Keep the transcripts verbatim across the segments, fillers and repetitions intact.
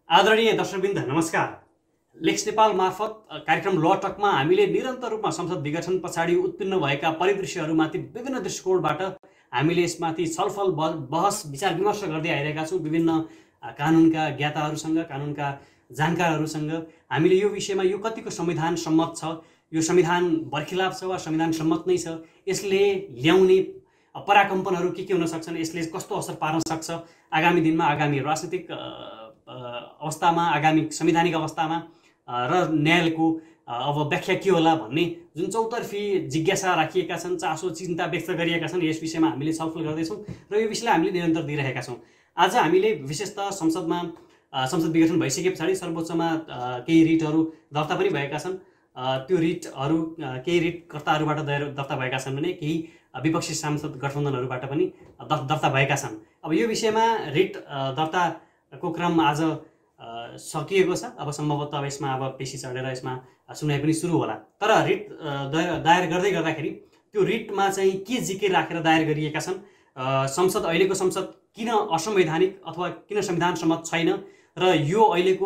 आदरणीय दर्शकवृन्द नमस्कार। लेक्स नेपाल मार्फत कार्यक्रम ल टकमा हामीले निरन्तर रूपमा संसद विघटन पछाडि उत्पन्न भएका परिदृश्यहरूमाथि विभिन्न दृष्टिकोणबाट हामीले यसमाथि छलफल बहस विचार विमर्श गर्दै आइरहेका छौँ। विभिन्न कानुनका ज्ञाताहरूसँग, कानुनका जानकारहरूसँग हामीले यो विषयमा यो कतिको संविधान सम्मत छ, यो संविधान बर्खिलाफ छ वा संविधान सम्मत नै छ, यसले ल्याउने पराकम्पनहरू के के हुन सक्छन्, यसले कस्तो असर पार्न सक्छ आगामी दिनमा, आगामी राजनीतिक अवस्थामा, आगामी संवैधानिक अवस्थामा र न्यायालयको अब व्याख्या के होला भन्ने जुन चौतर्फी जिज्ञासा राखिएका छन्, चासो चिन्ता व्यक्त गरिएका छन्, यस विषयमा हामीले छलफल गर्दैछौँ र यो विषयलाई हामीले निरन्तर दिइरहेका छौँ। आज हामीले विशेषतः संसदमा संसद विघटन भइसके पछाडि सर्वोच्चमा केही रिटहरू दर्ता पनि भएका छन्। त्यो रिटहरू केही रिटकर्ताहरूबाट दर्ता भएका छन् भने केही विपक्षी सांसद गठबन्धनहरूबाट पनि दर्ता भएका छन्। अब यो विषयमा रिट दर्ता को क्रम आज सकिएको छ। अब सम्भवतः अब यसमा अब पेशी चढेर यसमा सुनाइ पनि सुरु होला। तर रिट दायर गर्दै गर्दाखेरि त्यो रिटमा चाहिँ के जिके राखेर दायर गरिएका छन्, संसद अहिलेको संसद किन असंवैधानिक अथवा किन संविधान सम्मत छैन र यो अहिलेको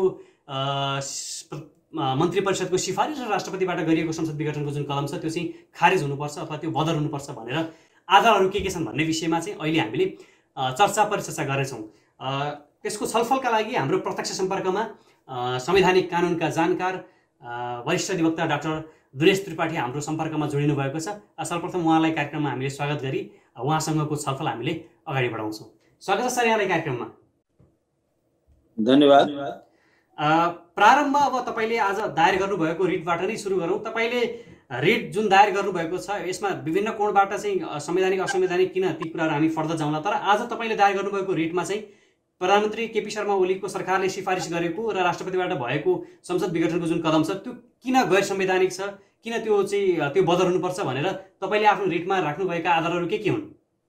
मन्त्री परिषदको सिफारिस र राष्ट्रपतिबाट गरिएको संसद विघटनको जुन कदम छ त्यो चाहिँ खारेज हुनुपर्छ अथवा त्यो बदर हुनुपर्छ भनेर आधारहरू के के छन् भन्ने विषयमा चाहिँ अहिले हामीले चर्चा परिचर्चा गरेछौँ। त्यसको छलफलका लागि हाम्रो प्रत्यक्ष सम्पर्कमा संवैधानिक कानुनका जानकार वरिष्ठ अधिवक्ता डाक्टर दुरेश त्रिपाठी हाम्रो सम्पर्कमा जोडिनु भएको छ। सर्वप्रथम उहाँलाई कार्यक्रममा हामीले स्वागत गरी उहाँसँगको छलफल हामीले अगाडि बढाउँछौँ। स्वागत छ सर यहाँलाई कार्यक्रममा। धन्यवाद। प्रारम्भ अब तपाईँले आज दायर गर्नुभएको रिटबाट नै सुरु गरौँ। तपाईँले रिट जुन दायर गर्नुभएको छ यसमा विभिन्न कोणबाट चाहिँ संवैधानिक असंवैधानिक किन ती कुराहरू हामी फर्दर जाउँला, तर आज तपाईँले दायर गर्नुभएको रिटमा चाहिँ प्रधानमन्त्री केपी शर्मा ओलीको सरकारले सिफारिस गरेको र राष्ट्रपतिबाट भएको संसद विघटनको जुन कदम छ त्यो किन गैर संवैधानिक छ, किन त्यो चाहिँ त्यो बदर हुनुपर्छ भनेर तपाईँले आफ्नो रिटमा राख्नुभएका आधारहरू के के हुन्?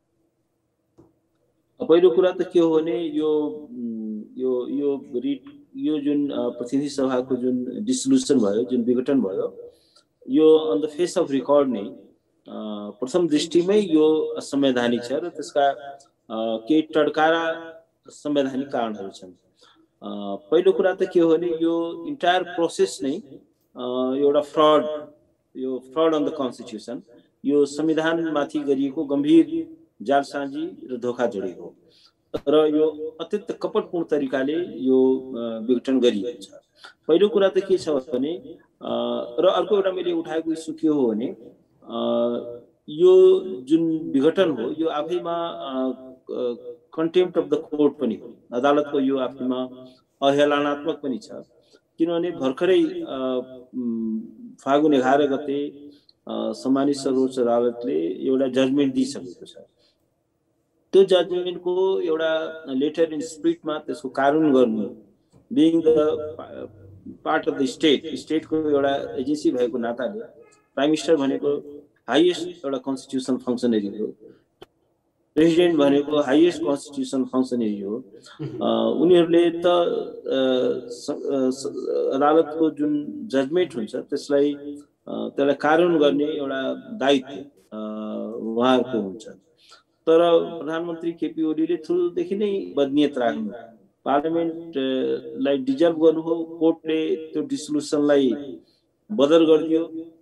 पहिलो कुरा त के हो भने यो यो यो रिट यो जुन प्रतिनिधि सभाको जुन डिसोल्युसन भयो, जुन विघटन भयो, यो on the face of record नै प्रथम दृष्टिमै यो असंवैधानिक छ र त्यसका केही टड्कारा संवैधानिक कारणहरू छन्। पहिलो कुरा त के हो भने यो इन्टायर प्रोसेस नै एउटा फ्रड, यो फ्रड अन द कन्स्टिट्युसन, यो संविधानमाथि गरिएको गम्भीर जालसाजी र धोखा जोडिएको र यो अत्यन्त कपटपूर्ण तरिकाले यो विघटन गरिएको छ। पहिलो कुरा त के छ भने र अर्को एउटा मैले उठाएको इस्यु के हो भने यो जुन विघटन हो यो आफैमा कन्टेम्प्ट अफ द कोर्ट पनि हो, अदालतको यो आफैमा अवहेलनात्मक पनि छ। किनभने भर्खरै फागुन एघार गते सम्मानित सर्वोच्च अदालतले एउटा जजमेन्ट दिइसकेको छ। त्यो जजमेन्टको एउटा लेटर इन स्पिरिटमा त्यसको कानुन गर्नु, being the part of the state, स्टेटको एउटा एजेन्सी भएको नाताले प्राइम मिनिस्टर भनेको हाइएस्ट एउटा कन्स्टिट्युसन फङ्सनरी हो, प्रेसिडेन्ट भनेको हाइएस्ट कन्स्टिट्युसन फङ्सनरी हो। उनीहरूले त अदालतको जुन जजमेन्ट हुन्छ त्यसलाई त्यसलाई कानुन गर्ने एउटा दायित्व उहाँहरूको हुन्छ। तर प्रधानमन्त्री केपी ओलीले ठुलोदेखि नै बदनियत राख्नु, पार्लियामेन्टलाई डिजल्भ गर्नु हो, कोर्टले त्यो डिसोल्युसनलाई बदर गरिदियो,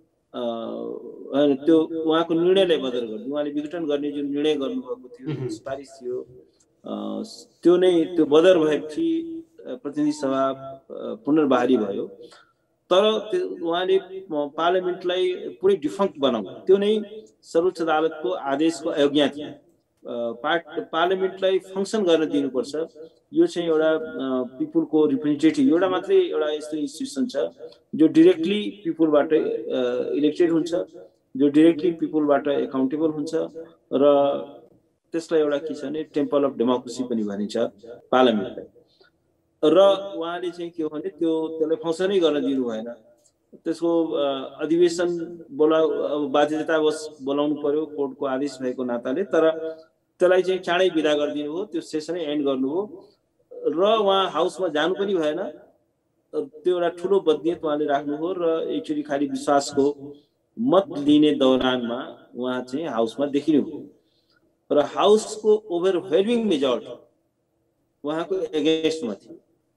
त्यो उहाँको निर्णयलाई बदर गरिदियो। उहाँले विघटन गर्ने जुन निर्णय गर्नुभएको थियो, सिफारिस थियो, त्यो नै त्यो बदर भएपछि प्रतिनिधि सभा पुनर्बहाली भयो। तर त्यो उहाँले पार्लियामेन्टलाई पुरै डिफङ्क्ट बनाउनु, त्यो नै सर्वोच्च अदालतको आदेशको अवज्ञा थियो। पार्ट पार्लियामेन्टलाई फङ्सन गर्न दिनुपर्छ। यो चाहिँ एउटा पिपुलको रिप्रेजेन्टेटिभ एउटा मात्रै एउटा यस्तो इन्स्टिट्युसन छ जो डिरेक्टली पिपुलबाट इलेक्टेड हुन्छ, जो डिरेक्टली पिपुलबाट एकाउन्टेबल हुन्छ र त्यसलाई एउटा के छ भने टेम्पल अफ डेमोक्रेसी पनि भनिन्छ पार्लियामेन्टलाई। र उहाँले चाहिँ के हो भने त्यो त्यसलाई फङ्सनै गर्न दिनु भएन। त्यसको अधिवेशन बोला बाध्यतावश बोलाउनु पर्यो कोर्टको आदेश भएको नाताले, तर त्यसलाई चाहिँ चाँडै विदा गरिदिनु हो, त्यो सेसनै एन्ड गर्नु हो र उहाँ हाउसमा जानु पनि भएन। त्यो एउटा ठुलो बदनियत उहाँले राख्नु हो र एक्चुअली खालि विश्वासको मत लिने दौरानमा उहाँ चाहिँ हाउसमा देखिनु हो र हाउसको ओभरवेल्मिङ मेजोरिटी उहाँको एगेन्स्टमा थियो।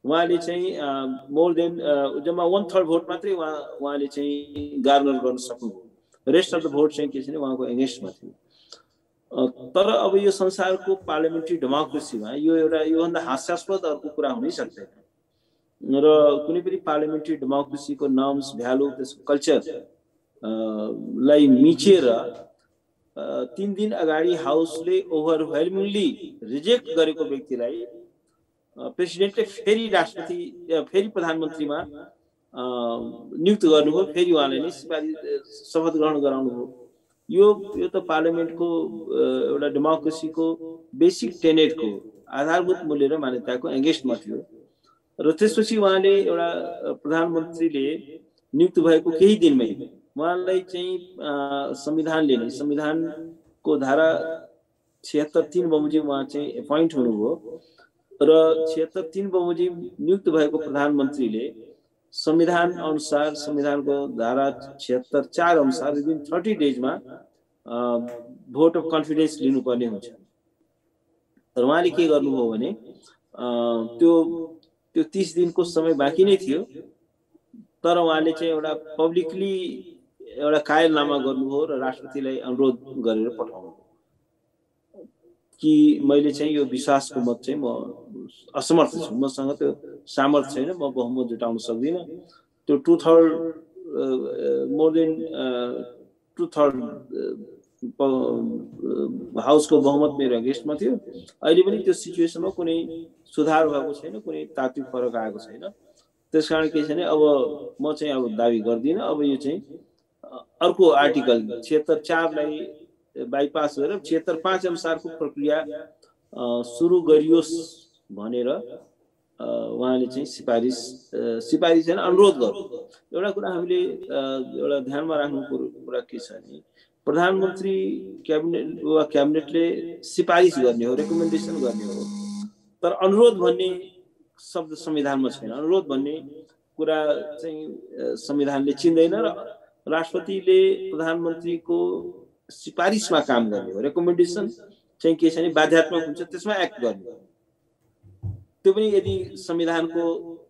उहाँले चाहिँ मोर देन जम्मा वान थर्ड भोट मात्रै उहाँ उहाँले चाहिँ गार्नर गर्न सक्नुभयो, रेस्ट अफ द भोट चाहिँ के छ भने उहाँको एगेन्स्टमा थियो। तर अब यो संसारको पार्लियामेन्ट्री डेमोक्रेसीमा यो एउटा योभन्दा हास्यास्पद अर्को कुरा हुनै सक्दैन र कुनै पनि पार्लियामेन्ट्री डेमोक्रेसीको नर्म्स भ्यालु त्यसको कल्चर लाई मिचेर तीन दिन अगाडि हाउसले ओभरवेलमिङली रिजेक्ट गरेको व्यक्तिलाई प्रेसिडेन्टले फेरि राष्ट्रपति फेरि प्रधानमन्त्रीमा नियुक्त गर्नुभयो, फेरि उहाँले नै सिफारिस शपथ ग्रहण गराउनुभयो। यो यो त पार्लियामेन्टको एउटा डेमोक्रेसीको बेसिक टेनेटको आधारभूत मूल्य र मान्यताको एगेन्स्टमा थियो र त्यसपछि उहाँले एउटा प्रधानमन्त्रीले नियुक्त भएको केही दिनमै उहाँलाई चाहिँ संविधानले नै संविधानको धारा छिहत्तर तीन बमोजिम उहाँ चाहिँ एपोइन्ट हुनुभयो र छिहत्तर तीन बमोजिम नियुक्त भएको प्रधानमन्त्रीले संविधान अनुसार संविधानको धारा छिहत्तर चार अनुसार विदिन थर्टी डेजमा भोट अफ कन्फिडेन्स लिनुपर्ने हुन्छ। तर उहाँले के गर्नुभयो भने त्यो त्यो तीस दिनको समय बाँकी नै थियो, तर उहाँले चाहिँ एउटा पब्लिकली एउटा कायरनामा गर्नुभयो र राष्ट्रपतिलाई अनुरोध गरेर पठाउनु कि मैले चाहिँ यो विश्वासको मत चाहिँ म असमर्थ छु, मसँग त्यो सामर्थ्य छैन, म बहुमत जुटाउन सक्दिनँ। त्यो two third more than two third हाउसको बहुमत मेरो अगेन्स्टमा थियो। अहिले पनि त्यो सिचुएसनमा कुनै सुधार भएको छैन, कुनै तात्विक फरक आएको छैन। त्यसकारण के छ भने अब म चाहिँ अब दावी गर्दिनँ, अब यो चाहिँ अर्को आर्टिकल छिहत्तर चारलाई बाइपास गरेर छिहत्तर पाँच अनुसारको प्रक्रिया सुरु गरियोस् भनेर उहाँले चाहिँ सिफारिस सिफारिस होइन अनुरोध गर्नु। एउटा कुरा हामीले एउटा ध्यानमा राख्नु कुरा के छ भने प्रधानमन्त्री क्याबिनेट वा क्याबिनेटले सिफारिस गर्ने हो, रेकमेन्डेसन गर्ने हो, तर अनुरोध भन्ने शब्द संविधानमा छैन। अनुरोध भन्ने कुरा चाहिँ संविधानले चिन्दैन र राष्ट्रपतिले प्रधानमन्त्रीको सिफारिसमा काम गर्ने हो। रेकमेन्डेसन चाहिँ के छ भने बाध्यात्मक हुन्छ, त्यसमा एक्ट गर्ने। त्यो पनि यदि संविधानको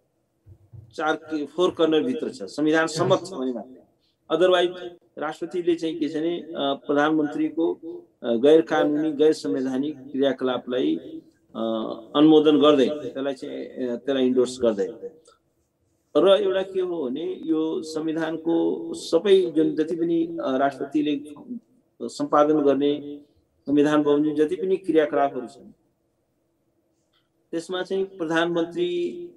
चार फोर कर्नर भित्र छ, संविधान सम्मत छ भने मात्रै। अदरवाइज राष्ट्रपतिले चाहिँ के छ भने प्रधानमन्त्रीको गैर कानुनी गैर संवैधानिक क्रियाकलापलाई अनुमोदन गर्दै त्यसलाई चाहिँ त्यसलाई इन्डोर्स गर्दै र एउटा के हो भने यो संविधानको सबै जुन जति पनि राष्ट्रपतिले सम्पादन गर्ने संविधान बमोजिम जति पनि क्रियाकलापहरू छन् त्यसमा चाहिँ प्रधानमन्त्री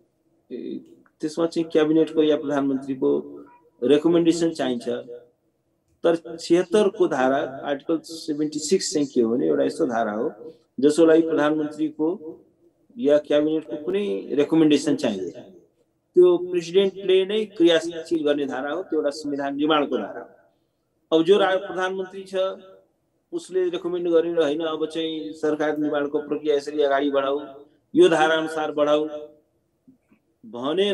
त्यसमा चाहिँ क्याबिनेटको या प्रधानमन्त्रीको रेकमेन्डेसन चाहिन्छ। तर छिहत्तर को धारा आर्टिकल सेभेन्टी सिक्स चाहिँ के हो भने एउटा यस्तो धारा हो जसलाई प्रधानमन्त्रीको या क्याबिनेटको कुनै रेकमेन्डेसन चाहिँदैन। त्यो प्रेसिडेन्टले नै क्रियाशील गर्ने धारा हो, त्यो एउटा संविधान निर्माणको धारा हो। अब जो प्रधानमन्त्री छ उसले रेकमेन्ड गरेर होइन अब चाहिँ सरकार निर्माणको प्रक्रिया यसरी अगाडि बढाऊ, यो धारा अनुसार बढाऊ भनेर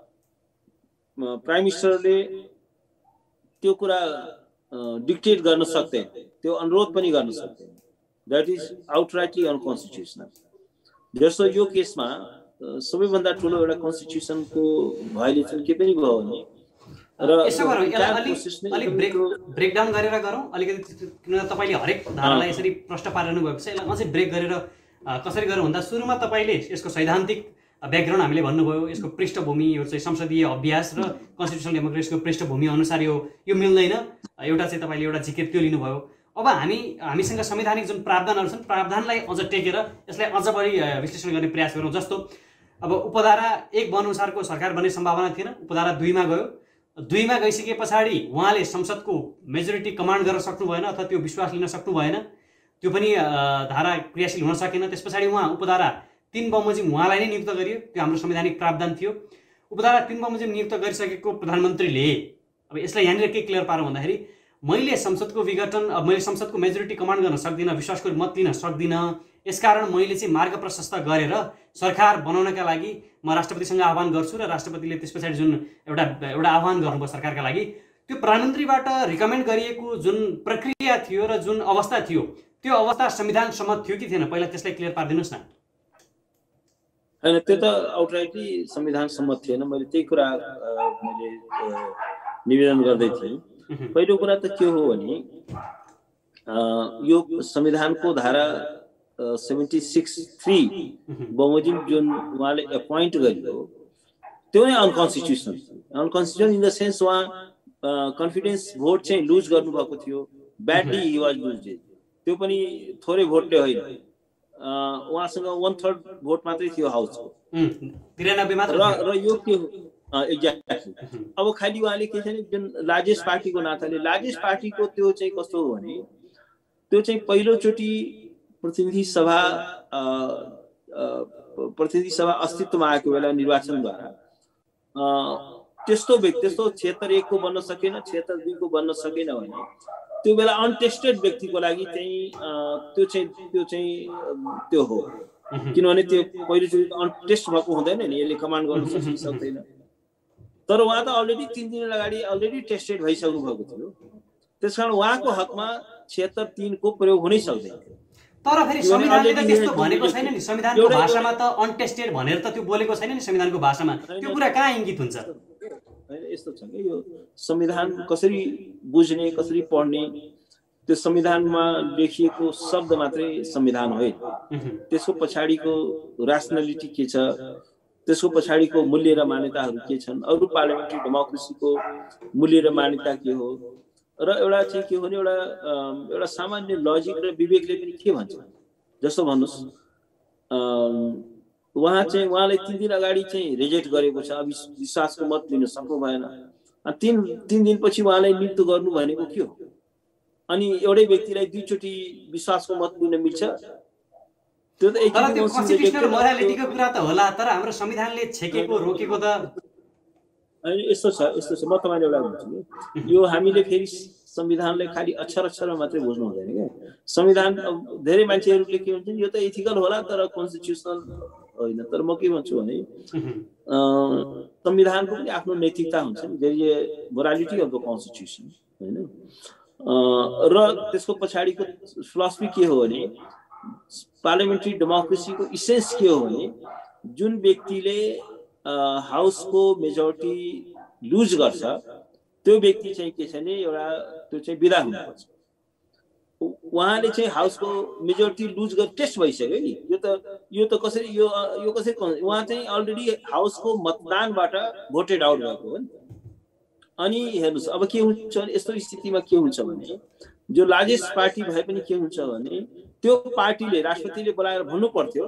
प्राइम मिनिस्टरले त्यो कुरा डिक्टेट गर्न सक्दैन, त्यो अनुरोध पनि गर्न सक्दैन। That is outrightly unconstitutional. जस्तो यो केसमा सबैभन्दा ठुलो एउटा कन्स्टिट्युसनको भायोलेसन के पनि भयो भने र यसो गरौँ, यसलाई अलिक अलिक ब्रेक ब्रेकडाउन गरेर गरौँ अलिकति, किन तपाईँले हरेक धारालाई यसरी प्रश्न पारिरहनु भएको छ। यसलाई अझै ब्रेक गरेर कसरी गरौँ भन्दा सुरुमा तपाईँले यसको सैद्धान्तिक ब्याकग्राउन्ड हामीले भन्नुभयो, यसको पृष्ठभूमि यो चाहिँ संसदीय अभ्यास र कन्स्टिट्युसनल डेमोक्रेसीको पृष्ठभूमि अनुसार यो यो मिल्दैन, एउटा चाहिँ तपाईँले एउटा जिकेर त्यो लिनुभयो। अब हामी हामीसँग संवैधानिक जुन प्रावधानहरू छन् प्रावधानलाई अझ टेकेर यसलाई अझ बढी विश्लेषण गर्ने प्रयास गरौँ। जस्तो अब उपधारा एक अनुसारको सरकार बन्ने सम्भावना थिएन, उपधारा दुईमा गयो। दुईमा गइसके पछाडि उहाँले संसदको मेजोरिटी कमान्ड गर्न सक्नु भएन अथवा त्यो विश्वास लिन सक्नु भएन, त्यो पनि धारा क्रियाशील हुन सकेन। त्यस पछाडि उहाँ उपधारा तीन बमोजिम उहाँलाई नै नियुक्त गरियो, त्यो हाम्रो संवैधानिक प्रावधान थियो। उपधारा तीन बमोजिम नियुक्त गरिसकेको प्रधानमन्त्रीले अब यसलाई यहाँनिर के क्लियर पारौँ भन्दाखेरि मैले संसदको विघटन अब मैले संसदको मेजोरिटी कमान्ड गर्न सक्दिनँ, विश्वासको मत लिन सक्दिनँ, यसकारण मैले चाहिँ मार्ग प्रशस्त गरेर सरकार बनाउनका लागि म राष्ट्रपतिसँग आह्वान गर्छु र राष्ट्रपतिले त्यस पछाडि जुन एउटा एउटा आह्वान गर्नुभयो सरकारका लागि, त्यो प्रधानमन्त्रीबाट रिकमेन्ड गरिएको जुन प्रक्रिया थियो र जुन अवस्था थियो त्यो अवस्था संविधान सम्मत थियो कि थिएन, पहिला त्यसलाई क्लियर पारिदिनुहोस् न। हैन त्यो त आउटराइटली संविधान सम्मत थिएन। मैले त्यही कुरा मैले निवेदन गर्दै थिएँ। पहिलो कुरा त के हो भने यो संविधानको धारा सेभेन्टी सिक्स थ्री बमोजिम जुन उहाँले एपोइन्ट गरियो त्यो नै unconstitutional unconstitutional in the sense उहाँ कन्फिडेन्स भोट चाहिँ लुज गर्नुभएको थियो। Badly he was lose. त्यो पनि थोरै भोटले होइन, उहाँसँग वन थर्ड भोट मात्रै थियो हाउसको, तिरानब्बे मात्र। र यो के हो एक्ज्याक्टली अब खालि उहाँले के छ भने जुन लार्जेस्ट पार्टीको नाताले लार्जेस्ट पार्टीको त्यो चाहिँ कस्तो हो भने त्यो चाहिँ पहिलोचोटि प्रतिनिधि सभा प्रतिनिधि सभा अस्तित्वमा आएको बेला निर्वाचनद्वारा त्यस्तो व्यक्ति त्यस्तो छिहत्तर एक को बन्न सकेन, छिहत्तर दुई को बन्न सकेन भने त्यो बेला अनटेस्टेड व्यक्तिको लागि चाहिँ त्यो चाहिँ त्यो चाहिँ त्यो हो। किनभने त्यो पहिलोचोटि अनटेस्ट भएको हुँदैन नि, यसले कमान्ड गर्न सक्दैन। तर उहाँ त अलरेडी तीन दिन अगाडि अलरेडी टेस्टेड भइसक्नु भएको थियो। त्यसकारण उहाँको हकमा छिहत्तर तीन को प्रयोग हुनै सक्दैन। तर फेरि संविधानले त त्यस्तो भनेको छैन नि। संविधानको भाषामा त अनटेस्टेड भनेर त त्यो बोलेको छैन नि संविधानको भाषामा। त्यो कुरा कहाँ इङ्गित हुन्छ? हैन यस्तो छ कि यो संविधान कसरी बुझ्ने कसरी पढ्ने त्यो संविधानमा लेखिएको शब्द मात्रै संविधान होइन। त्यसको पछाडिको र्यासनलिटी के छ, त्यसको पछाडिको मूल्य र मान्यताहरू के छन्, अरू पार्लियामेन्ट्री डेमोक्रेसीको मूल्य र मान्यता के हो, र एउटा चाहिँ के हो भने एउटा एउटा सामान्य लजिक र विवेकले पनि के भन्छ। जस्तो भन्नुहोस् उहाँ चाहिँ उहाँले तीन दिन अगाडि चाहिँ रिजेक्ट गरेको छ, विश्वासको मत लिन सक्नु भएन। तीन तीन दिनपछि उहाँलाई नियुक्त गर्नु भनेको के हो? अनि एउटै व्यक्तिलाई दुईचोटि विश्वासको मत लिन मिल्छ? त्यो त एक कन्स्टिट्युसनल मोरालिटीको कुरा त होला, तर हाम्रो संविधानले छेकेको रोकेको त यस्तो छ यस्तो छ म तपाईँले एउटा भन्छु यो हामीले फेरि संविधानलाई खालि अक्षर अक्षरमा मात्रै बुझ्नु हुँदैन क्या। संविधान धेरै मान्छेहरूले के भन्छन् यो त एथिकल होला तर कन्स्टिट्युसनल होइन। तर म के भन्छु भने संविधानको पनि आफ्नो नैतिकता हुन्छ नि, there is morality of the constitution हैन। र त्यसको पछाडिको फिलोसफी के हो भने पार्लियामेन्ट्री डेमोक्रेसीको इसेन्स के हो भने जुन व्यक्तिले हाउसको मेजोरिटी लुज गर्छ त्यो व्यक्ति चाहिँ के छ भने एउटा त्यो चाहिँ विदा हुनुपर्छ। उहाँले चाहिँ हाउसको मेजोरिटी लुज गरेर टेस्ट भइसक्यो नि। यो त यो त कसरी यो यो कसरी उहाँ चाहिँ अलरेडी हाउसको मतदानबाट भोटेड आउट भएको हो नि। अनि हेर्नुहोस् अब के हुन्छ भने यस्तो स्थितिमा के हुन्छ भने जो लार्जेस्ट पार्टी भए पनि के हुन्छ भने त्यो पार्टीले राष्ट्रपतिले बोलाएर भन्नु पर्थ्यो,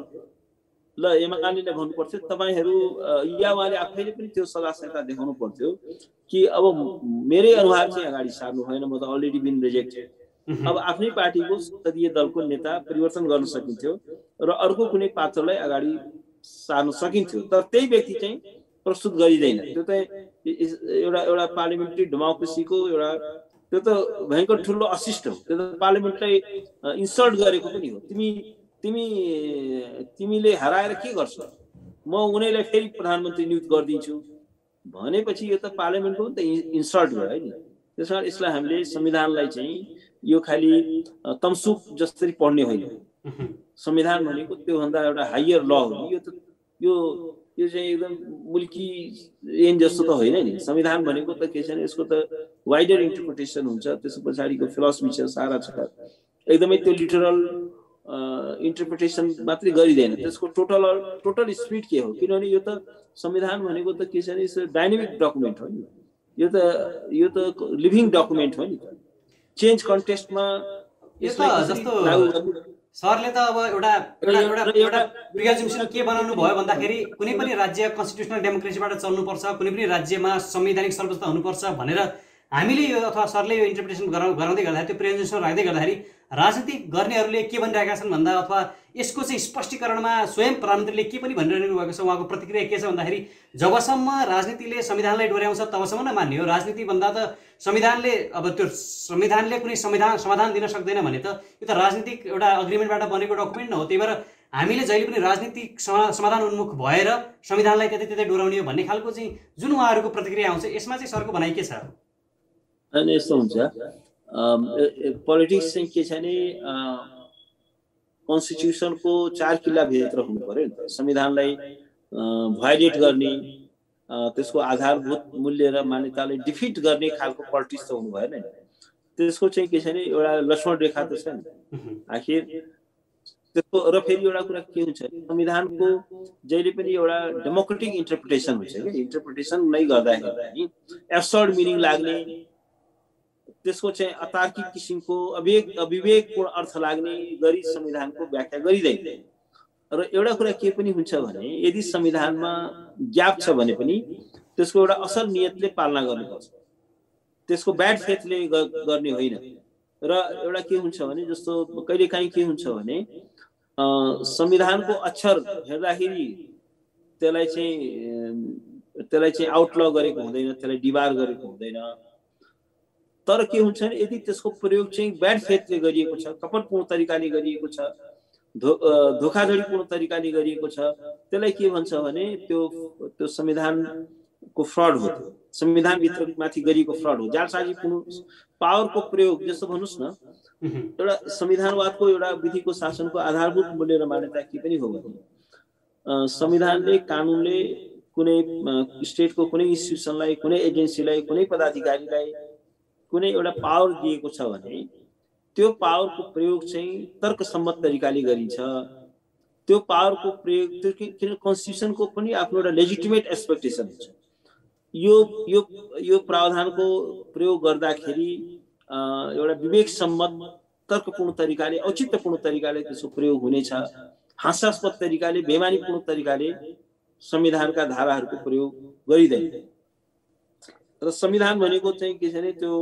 ल एमाले भन्नु पर्थ्यो तपाईहरू या उहाँले आफैले पनि त्यो सल्लाह सहायता देखाउनु पर्थ्यो कि अब मेरै अनुहार चाहिँ अगाडि सार्नु भएन, म त अलरेडी बिन रिजेक्टेड। अब आफ्नै पार्टीको संसदीय दलको नेता परिवर्तन गर्न सकिन्थ्यो र अर्को कुनै पात्रलाई अगाडि सार्न सकिन्थ्यो। तर त्यही व्यक्ति चाहिँ प्रस्तुत गरिँदैन। त्यो त एउटा एउटा पार्लियामेन्ट्री डेमोक्रेसीको एउटा त्यो त भयङ्कर ठुलो असिस्ट हो। त्यो त पार्लियामेन्टलाई इन्सल्ट गरेको पनि हो। तिमी तिमी तिमीले हराएर के गर्छौ, म उनीलाई फेरि प्रधानमन्त्री नियुक्त गरिदिन्छु भनेपछि यो त पार्लियामेन्टको पनि त इन्सल्ट भयो है नि। त्यसकारण यसलाई हामीले संविधानलाई चाहिँ यो खालि तमसुक जसरी पढ्ने होइन। संविधान भनेको त्योभन्दा एउटा हायर ल हो। यो त यो यो चाहिँ एकदम मुल्की एन जस्तो त होइन नि। संविधान भनेको त के छ भने यसको त वाइडर इन्टरप्रिटेसन हुन्छ, त्यसको पछाडिको फिलोसफी छ, सारा छ। एकदमै त्यो लिटरल इन्टरप्रिटेसन मात्रै गरिँदैन, त्यसको टोटल टोटल स्पिड के हो। किनभने यो त संविधान भनेको त के छ भने यसो डाइनामिक डकुमेन्ट हो नि। यो त यो त लिभिङ डकुमेन्ट हो नि। चेन्ज कन्टेस्टमा यो त जस्तो सरले त अब एउटा एउटा एउटा प्रिजम्सन के बनाउनु भयो भन्दाखेरि कुनै पनि राज्य कन्स्टिट्युसनल डेमोक्रेसीबाट चल्नुपर्छ, कुनै पनि राज्यमा संवैधानिक सर्वोच्चता हुनुपर्छ भनेर हामीले यो अथवा सरले यो इन्टरप्रिटेसन गराउँदै गर्दाखेरि त्यो प्रिजम्सन राख्दै गर्दाखेरि राजनीति गर्नेहरूले के भनिरहेका छन् भन्दा अथवा यसको चाहिँ स्पष्टीकरणमा स्वयं प्रधानमन्त्रीले के पनि भनिरहनु भएको छ। उहाँको प्रतिक्रिया के छ भन्दाखेरि जबसम्म राजनीतिले संविधानलाई डोर्याउँछ तबसम्म नै मान्ने हो। राजनीति भन्दा त संविधानले अब त्यो संविधानले कुनै संविधान समाधान दिन सक्दैन भने त यो त राजनीतिक एउटा अग्रिमेन्टबाट बनेको डकुमेन्ट न हो। त्यही भएर हामीले जहिले पनि राजनीतिक समाधान उन्मुख भएर संविधानलाई त्यतै त्यतै डोर्याउने हो भन्ने खालको चाहिँ जुन उहाँहरूको प्रतिक्रिया आउँछ यसमा चाहिँ सरको भनाइ के छ? अनि यस्तो हुन्छ पोलिटिक्स चाहिँ के छ भने कन्स्टिट्युसनको चार किल्लाभित्र हुनु पर्यो नि त। संविधानलाई भायोलेट गर्ने, त्यसको आधारभूत मूल्य र मान्यतालाई डिफिट गर्ने खालको पोलिटिक्स त हुनु भएन नि। त्यसको चाहिँ के छ भने एउटा लक्ष्मण रेखा त छ नि आखिर त्यसको। र फेरि एउटा कुरा के हुन्छ, संविधानको जहिले पनि एउटा डेमोक्रेटिक इन्टरप्रिटेसन हुन्छ कि, इन्टरप्रिटेसन नै गर्दाखेरि एब्सर्ड मिनिङ लाग्ने, त्यसको चाहिँ अतार्किक किसिमको अविवेक अविवेकपूर्ण अर्थ लाग्ने गरी संविधानको व्याख्या गरिँदैन। र एउटा कुरा के पनि हुन्छ भने यदि संविधानमा ग्याप छ भने पनि त्यसको एउटा असल नियतले पालना गर्नुपर्छ, त्यसको ब्याड फेथले गर्ने होइन। र एउटा के हुन्छ भने जस्तो कहिलेकाहीँ के हुन्छ भने संविधानको अक्षर हेर्दाखेरि त्यसलाई चाहिँ त्यसलाई चाहिँ आउटल गरेको हुँदैन, त्यसलाई डिबार गरेको हुँदैन। तर के हुन्छ भने यदि त्यसको प्रयोग चाहिँ ब्याड फेथले गरिएको छ, कपटपूर्ण तरिकाले गरिएको छ, धो धोखाधडीपूर्ण तरिकाले गरिएको छ, त्यसलाई के भन्छ भने त्यो त्यो संविधानको फ्रड हो, संविधानभित्र माथि गरिएको फ्रड हो, जालसाजीपूर्ण पावरको प्रयोग। जस्तो भन्नुहोस् न, एउटा संविधानवादको एउटा विधिको शासनको आधारभूत मूल्य र मान्यता के पनि हो भने संविधानले कानुनले कुनै स्टेटको कुनै इन्स्टिट्युसनलाई, कुनै एजेन्सीलाई, कुनै पदाधिकारीलाई कुनै एउटा पावर दिएको छ भने त्यो पावरको प्रयोग चाहिँ तर्कसम्मत तरिकाले गरिन्छ। त्यो पावरको प्रयोग किन कन्स्टिट्युसनको पनि आफ्नो एउटा लेजिटिमेट एक्सपेक्टेसन हुन्छ। यो यो यो प्रावधानको प्रयोग गर्दाखेरि एउटा विवेक सम्मत तर्कपूर्ण तरिकाले, औचित्यपूर्ण तरिकाले त्यसको प्रयोग हुनेछ। हास्यास्पद तरिकाले, बेमानीपूर्ण तरिकाले संविधानका धाराहरूको प्रयोग गरिँदैन। र संविधान भनेको चाहिँ के छ भने त्यो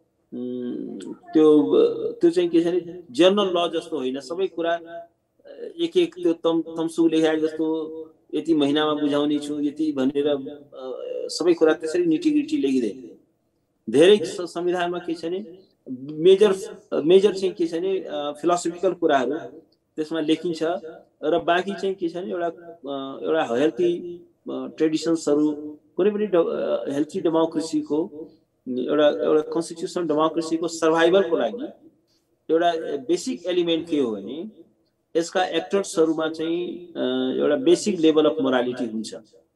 त्यो त्यो चाहिँ के छ भने जनरल ल जस्तो होइन, सबै कुरा एक एक त्यो तम तमसु लेखाए जस्तो यति महिनामा बुझाउने छु यति भनेर सबै कुरा त्यसरी निटिग्रिटी लेखिँदैन। धेरै संविधानमा के छ भने मेजर मेजर चाहिँ के छ भने फिलोसफिकल कुराहरू त्यसमा लेखिन्छ र बाँकी चाहिँ के छ भने एउटा एउटा हेल्थी ट्रेडिसन्सहरू, कुनै पनि हेल्थी डेमोक्रेसीको एउटा एउटा कन्स्टिट्युसनल डेमोक्रेसीको सर्भाइभलको लागि एउटा बेसिक एलिमेन्ट के हो भने यसका एक्टर्सहरूमा चाहिँ एउटा बेसिक लेभल अफ मोरालिटी हुन्छ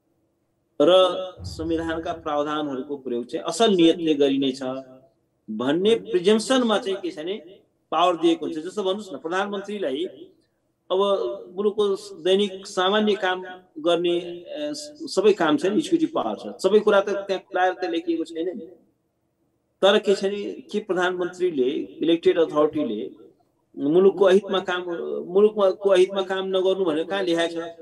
र संविधानका प्रावधानहरूको प्रयोग चाहिँ असल नियतले गरिनेछ भन्ने प्रिजम्पसनमा चाहिँ के छ भने पावर दिएको हुन्छ। जस्तो भन्नुहोस् न, प्रधानमन्त्रीलाई अब मुलुकको दैनिक सामान्य काम गर्ने सबै काम छ नि, एक्जिक्युटिभ पावर छ, सबै कुरा त त्यहाँ खुलाएर त लेखिएको छैन नि। तर के छ भने के प्रधानमन्त्रीले, इलेक्टेड अथोरिटीले मुलुकको अहितमा काम मुलुकको अहितमा काम नगर्नु भनेर कहाँ लेखाएको छ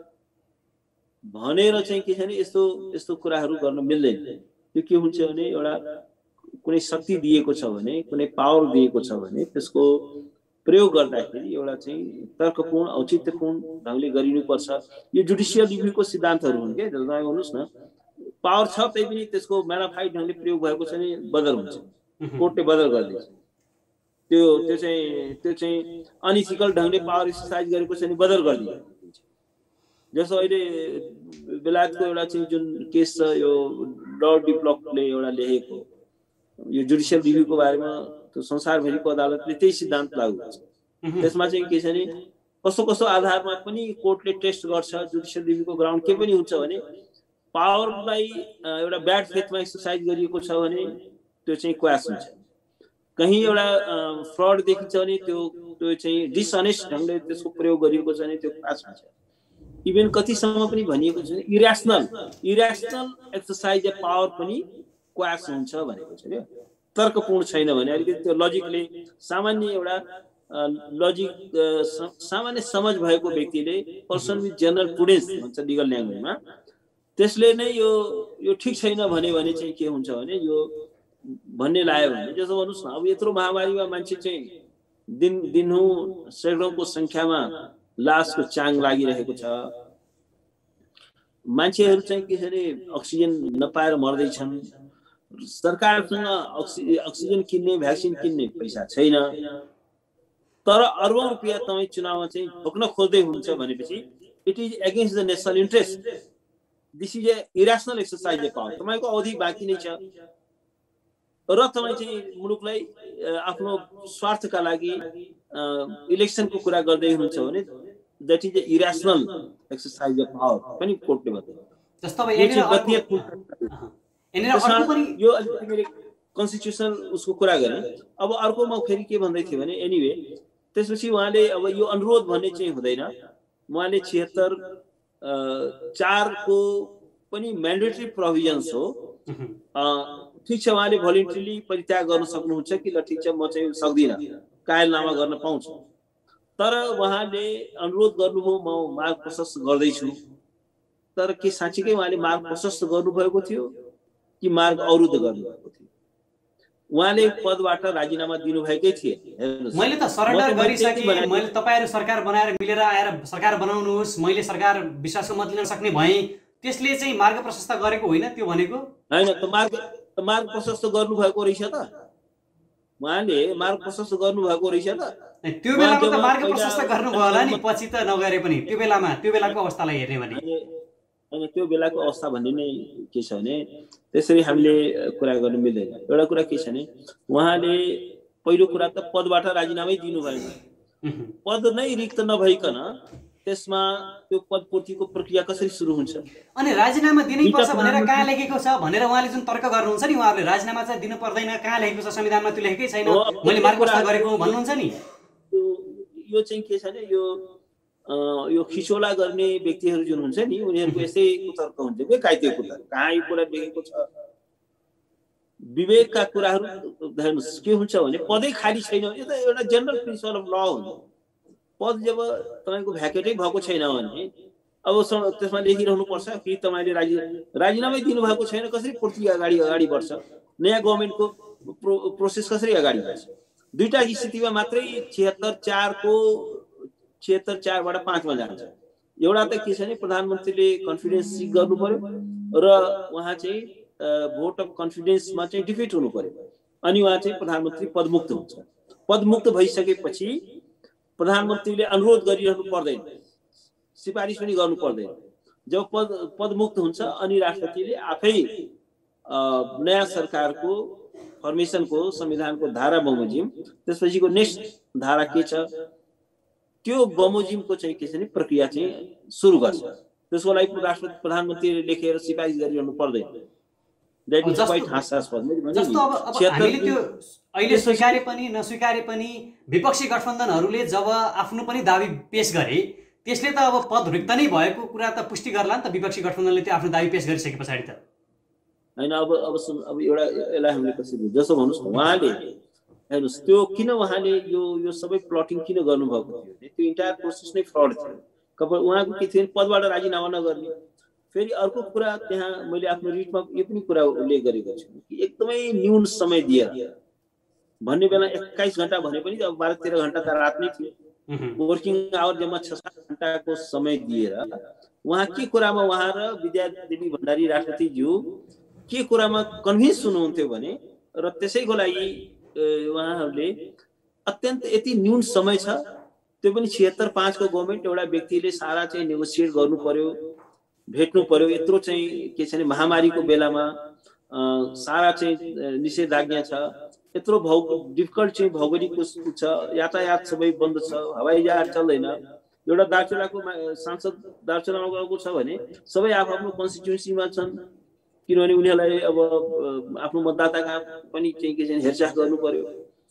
भनेर चाहिँ के छ भने यस्तो यस्तो कुराहरू गर्न मिल्दैन। त्यो के हुन्छ भने एउटा कुनै शक्ति दिएको छ भने, कुनै पावर दिएको छ भने त्यसको प्रयोग गर्दाखेरि एउटा चाहिँ तर्कपूर्ण औचित्यपूर्ण ढङ्गले गरिनुपर्छ। यो जुडिसियल रिभ्यूको सिद्धान्तहरू हुन् के। जसमा भन्नुहोस् न, पावर छ त्यही पनि त्यसको म्यानाफाइड ढङ्गले प्रयोग भएको छ भने बदल हुन्छ, कोर्टले बदल गरिदिन्छ। त्यो त्यो चाहिँ त्यो चाहिँ अनइथिकल ढङ्गले पावर एक्सर्साइज गरेको छ भने बदल गरिदिन्छ। जस्तो अहिले बेलायतको एउटा चाहिँ जुन केस छ, यो लर्ड डिप्लकले एउटा लेखेको यो जुडिसियल रिभ्यूको बारेमा, त्यो संसारभरिको अदालतले त्यही सिद्धान्त लागू गर्छ। त्यसमा चाहिँ के छ भने कस्तो कस्तो आधारमा पनि कोर्टले टेस्ट गर्छ, जुडिसियल रिभ्यूको ग्राउन्ड के पनि हुन्छ भने पावरलाई एउटा ब्याड फेथमा एक्सर्साइज गरिएको छ भने त्यो चाहिँ क्वास हुन्छ। कहीँ एउटा फ्रड देखिन्छ भने त्यो त्यो चाहिँ डिसअनेस्ट ढङ्गले त्यसको प्रयोग गरिएको छ भने त्यो क्वास हुन्छ। इभन कतिसम्म पनि भनिएको छ irrational irrational exercise of power पनि क्वास हुन्छ भनेको छ क्या। तर्कपूर्ण छैन भने अलिकति त्यो लजिकले, सामान्य एउटा लजिक सामान्य समझ भएको व्यक्तिले, पर्सन विथ जनरल प्रुडेन्स भन्छ लिगल ल्याङ्ग्वेजमा, त्यसले नै यो यो ठिक छैन भने भने चाहिँ के हुन्छ भने यो भन्ने लाग्यो भने, जस्तो भन्नुहोस् न, अब यत्रो महामारीमा मान्छे चाहिँ दिन दिनहुँ सैकडौँको सङ्ख्यामा लासको चाङ लागिरहेको छ, मान्छेहरू चाहिँ के छ भने अक्सिजन नपाएर मर्दैछन्, सरकारसँग अक्सिजन किन्ने, भ्याक्सिन किन्ने पैसा छैन, तर अर्बौं रुपियाँ तपाईँ चुनावमा चाहिँ ठोक्न खोज्दै हुनुहुन्छ भनेपछि it is against the national interest. This is a irrational exercise of power. तपाईँको अवधि बाँकी नै छ, र तपाईँ चाहिँ मुलुकलाई आफ्नो स्वार्थका लागि इलेक्सनको कुरा गर्दै हुनुहुन्छ भने that is a irrational exercise of power पनि कोर्टले भन्छ। जस्तो अब यहाँनिर अर्को यहाँनिर अर्को पनि यो अलिकति मैले कन्स्टिट्युसनल उसको कुरा गरेँ। अब अर्को म फेरि के भन्दै थिएँ भने एनिवे त्यसपछि उहाँले अब यो अनुरोध भन्ने चाहिँ हुँदैन। उहाँले छिहत्तर चारको पनि म्यान्डेटरी प्रोभिजन्स हो। ठिक छ, उहाँले भोलिन्टरीली परित्याग गर्न सक्नुहुन्छ कि ल ठिक छ म चाहिँ सक्दिनँ, कायलनामा गर्न पाउँछु। तर उहाँले अनुरोध गर्नुभयो म मार्ग प्रशस्त गर्दैछु, तर के साँच्चीकै उहाँले मार्ग प्रशस्त गर्नुभएको थियो कि मार्ग अवरुद्ध गर्नुभएको थियो? उहाँले पदबाट राजीनामा दिनुभएकै थिए। मैले त सरेन्डर गरिसकेँ, मैले तपाईँहरू सरकार बनाएर मिलेर आएर सरकार बनाउनुहोस्, मैले सरकार विश्वासको मत लिन सक्ने भएँ, त्यसले चाहिँ मार्ग प्रशस्त गरेको होइन त्यो भनेको होइन। त मार्ग त मार्ग प्रशस्त गर्नुभएको रहेछ त, उहाँले मार्ग प्रशस्त गर्नुभएको रहेछ त। त्यो बेलामा त मार्ग प्रशस्त गर्नुभयो होला नि, पछि त नगरे पनि त्यो बेलामा त्यो बेलाको अवस्थालाई हेर्ने भने होइन। त्यो बेलाको अवस्था भन्ने नै के छ भने त्यसरी हामीले कुरा गर्नु मिल्दैन। एउटा कुरा के छ भने उहाँले पहिलो कुरा त पदबाट राजीनामै दिनु भएन। पद नै रिक्त नभइकन त्यसमा त्यो पदपूर्तिको प्रक्रिया कसरी सुरु हुन्छ? अनि राजीनामा दिनै पर्छ भनेर कहाँ लेखेको छ भनेर उहाँले जुन तर्क गर्नुहुन्छ नि, उहाँहरूले राजीनामा चाहिँ दिनु पर्दैन, कहाँ लेखेको छ संविधानमा? त्यो लेखेकै छैन, मैले मार्ग प्रशस्त गरेको भन्नुहुन्छ नि। यो चाहिँ के छ भने यो यो खिचोला गर्ने व्यक्तिहरू जुन हुन्छ नि उनीहरूको यस्तै कुतर्क हुन्छ, बेकायदे कुतर्क। कहाँ यो कुरा लेखेको छ? विवेकका कुराहरू हेर्नुहोस् के हुन्छ भने पदै खाली छैन, यो त एउटा जेनरल प्रिन्सिपल अफ ल हो। पद जब तपाईँको भ्याकेटै भएको छैन भने अब त्यसमा लेखिरहनु पर्छ कि तपाईँले राजी राजीनामै दिनुभएको छैन, कसरी पूर्ति अगाडि अगाडि बढ्छ? नयाँ गभर्मेन्टको प्रो प्रोसेस कसरी अगाडि बढ्छ? दुईटा स्थितिमा मात्रै छिहत्तर चारको छिहत्तर चारबाट पाँचमा जान्छ। एउटा त के छ भने प्रधानमन्त्रीले कन्फिडेन्स सिक गर्नु पर्यो र उहाँ चाहिँ भोट अफ कन्फिडेन्समा चाहिँ डिफिट हुनु पर्यो, अनि उहाँ चाहिँ प्रधानमन्त्री पदमुक्त हुन्छ। पदमुक्त भइसकेपछि प्रधानमन्त्रीले अनुरोध गरिरहनु पर्दैन, सिफारिस पनि गर्नु पर्दैन। जब पद पदमुक्त हुन्छ अनि राष्ट्रपतिले आफै नयाँ सरकारको फर्मेसनको संविधानको धारा बमोजिम, त्यसपछिको नेक्स्ट धारा के छ त्यो बमोजिमको चाहिँ के छ भने प्रक्रिया चाहिँ सुरु गर्छ। त्यसको लागि राष्ट्रपति प्रधानमन्त्रीले लेखेर सिफारिस गरिरहनु पर्दैन। जस्तो अब अब हामीले त्यो अहिले स्वीकारे पनि नस्वीकारे पनि विपक्षी गठबन्धनहरूले जब आफ्नो पनि दाबी पेश गरे, त्यसले त अब पद रिक्त नै भएको कुरा त पुष्टि गर्ला नि त विपक्षी गठबन्धनले त्यो आफ्नो दाबी पेश गरिसके पछाडि त। होइन अब अब अब एउटा यसलाई हामीले कसरी जसो भन्नुहोस् न, उहाँले हेर्नुहोस् त्यो किन उहाँले यो यो सबै प्लटिङ किन गर्नुभएको थियो भने त्यो इन्टायर प्रोसेस नै फ्रड थियो। कब उहाँको के थियो पदबाट राजीनामा नगर्ने। फेरि अर्को कुरा त्यहाँ मैले आफ्नो रिटमा यो पनि कुरा उल्लेख गरेको छु कि एकदमै न्यून समय दिएर भन्ने बेला एक्काइस घण्टा भने पनि अब बाह्र तेह्र घण्टा त रात नै थियो, वर्किङ आवर जम्मा छ सात घण्टाको समय दिएर उहाँ के कुरामा उहाँ र विद्यादेवी भण्डारी राष्ट्रपतिज्यू के कुरामा कन्भिन्स हुनुहुन्थ्यो भने र त्यसैको लागि उहाँहरूले अत्यन्त यति न्यून समय छ, त्यो पनि छिहत्तर पाँचको गभर्मेन्ट एउटा व्यक्तिले सारा चाहिँ नेगोसिएट गर्नु पर्यो, भेट्नु पर्यो। यत्रो चाहिँ के छ भने महामारीको बेलामा सारा चाहिँ निषेधाज्ञा छ, यत्रो भौ डिफिकल्ट चाहिँ भौगोलिक छ, यातायात सबै बन्द छ, हवाई जहाज चल्दैन। एउटा दार्चुलाको सांसद दार्चुलामा गएको छ भने सबै आफ आफ्नो कन्स्टिट्युन्सीमा छन्, किनभने उनीहरूलाई अब आफ्नो मतदाताका पनि चाहिँ के छ भने हेरचाह गर्नु पर्यो।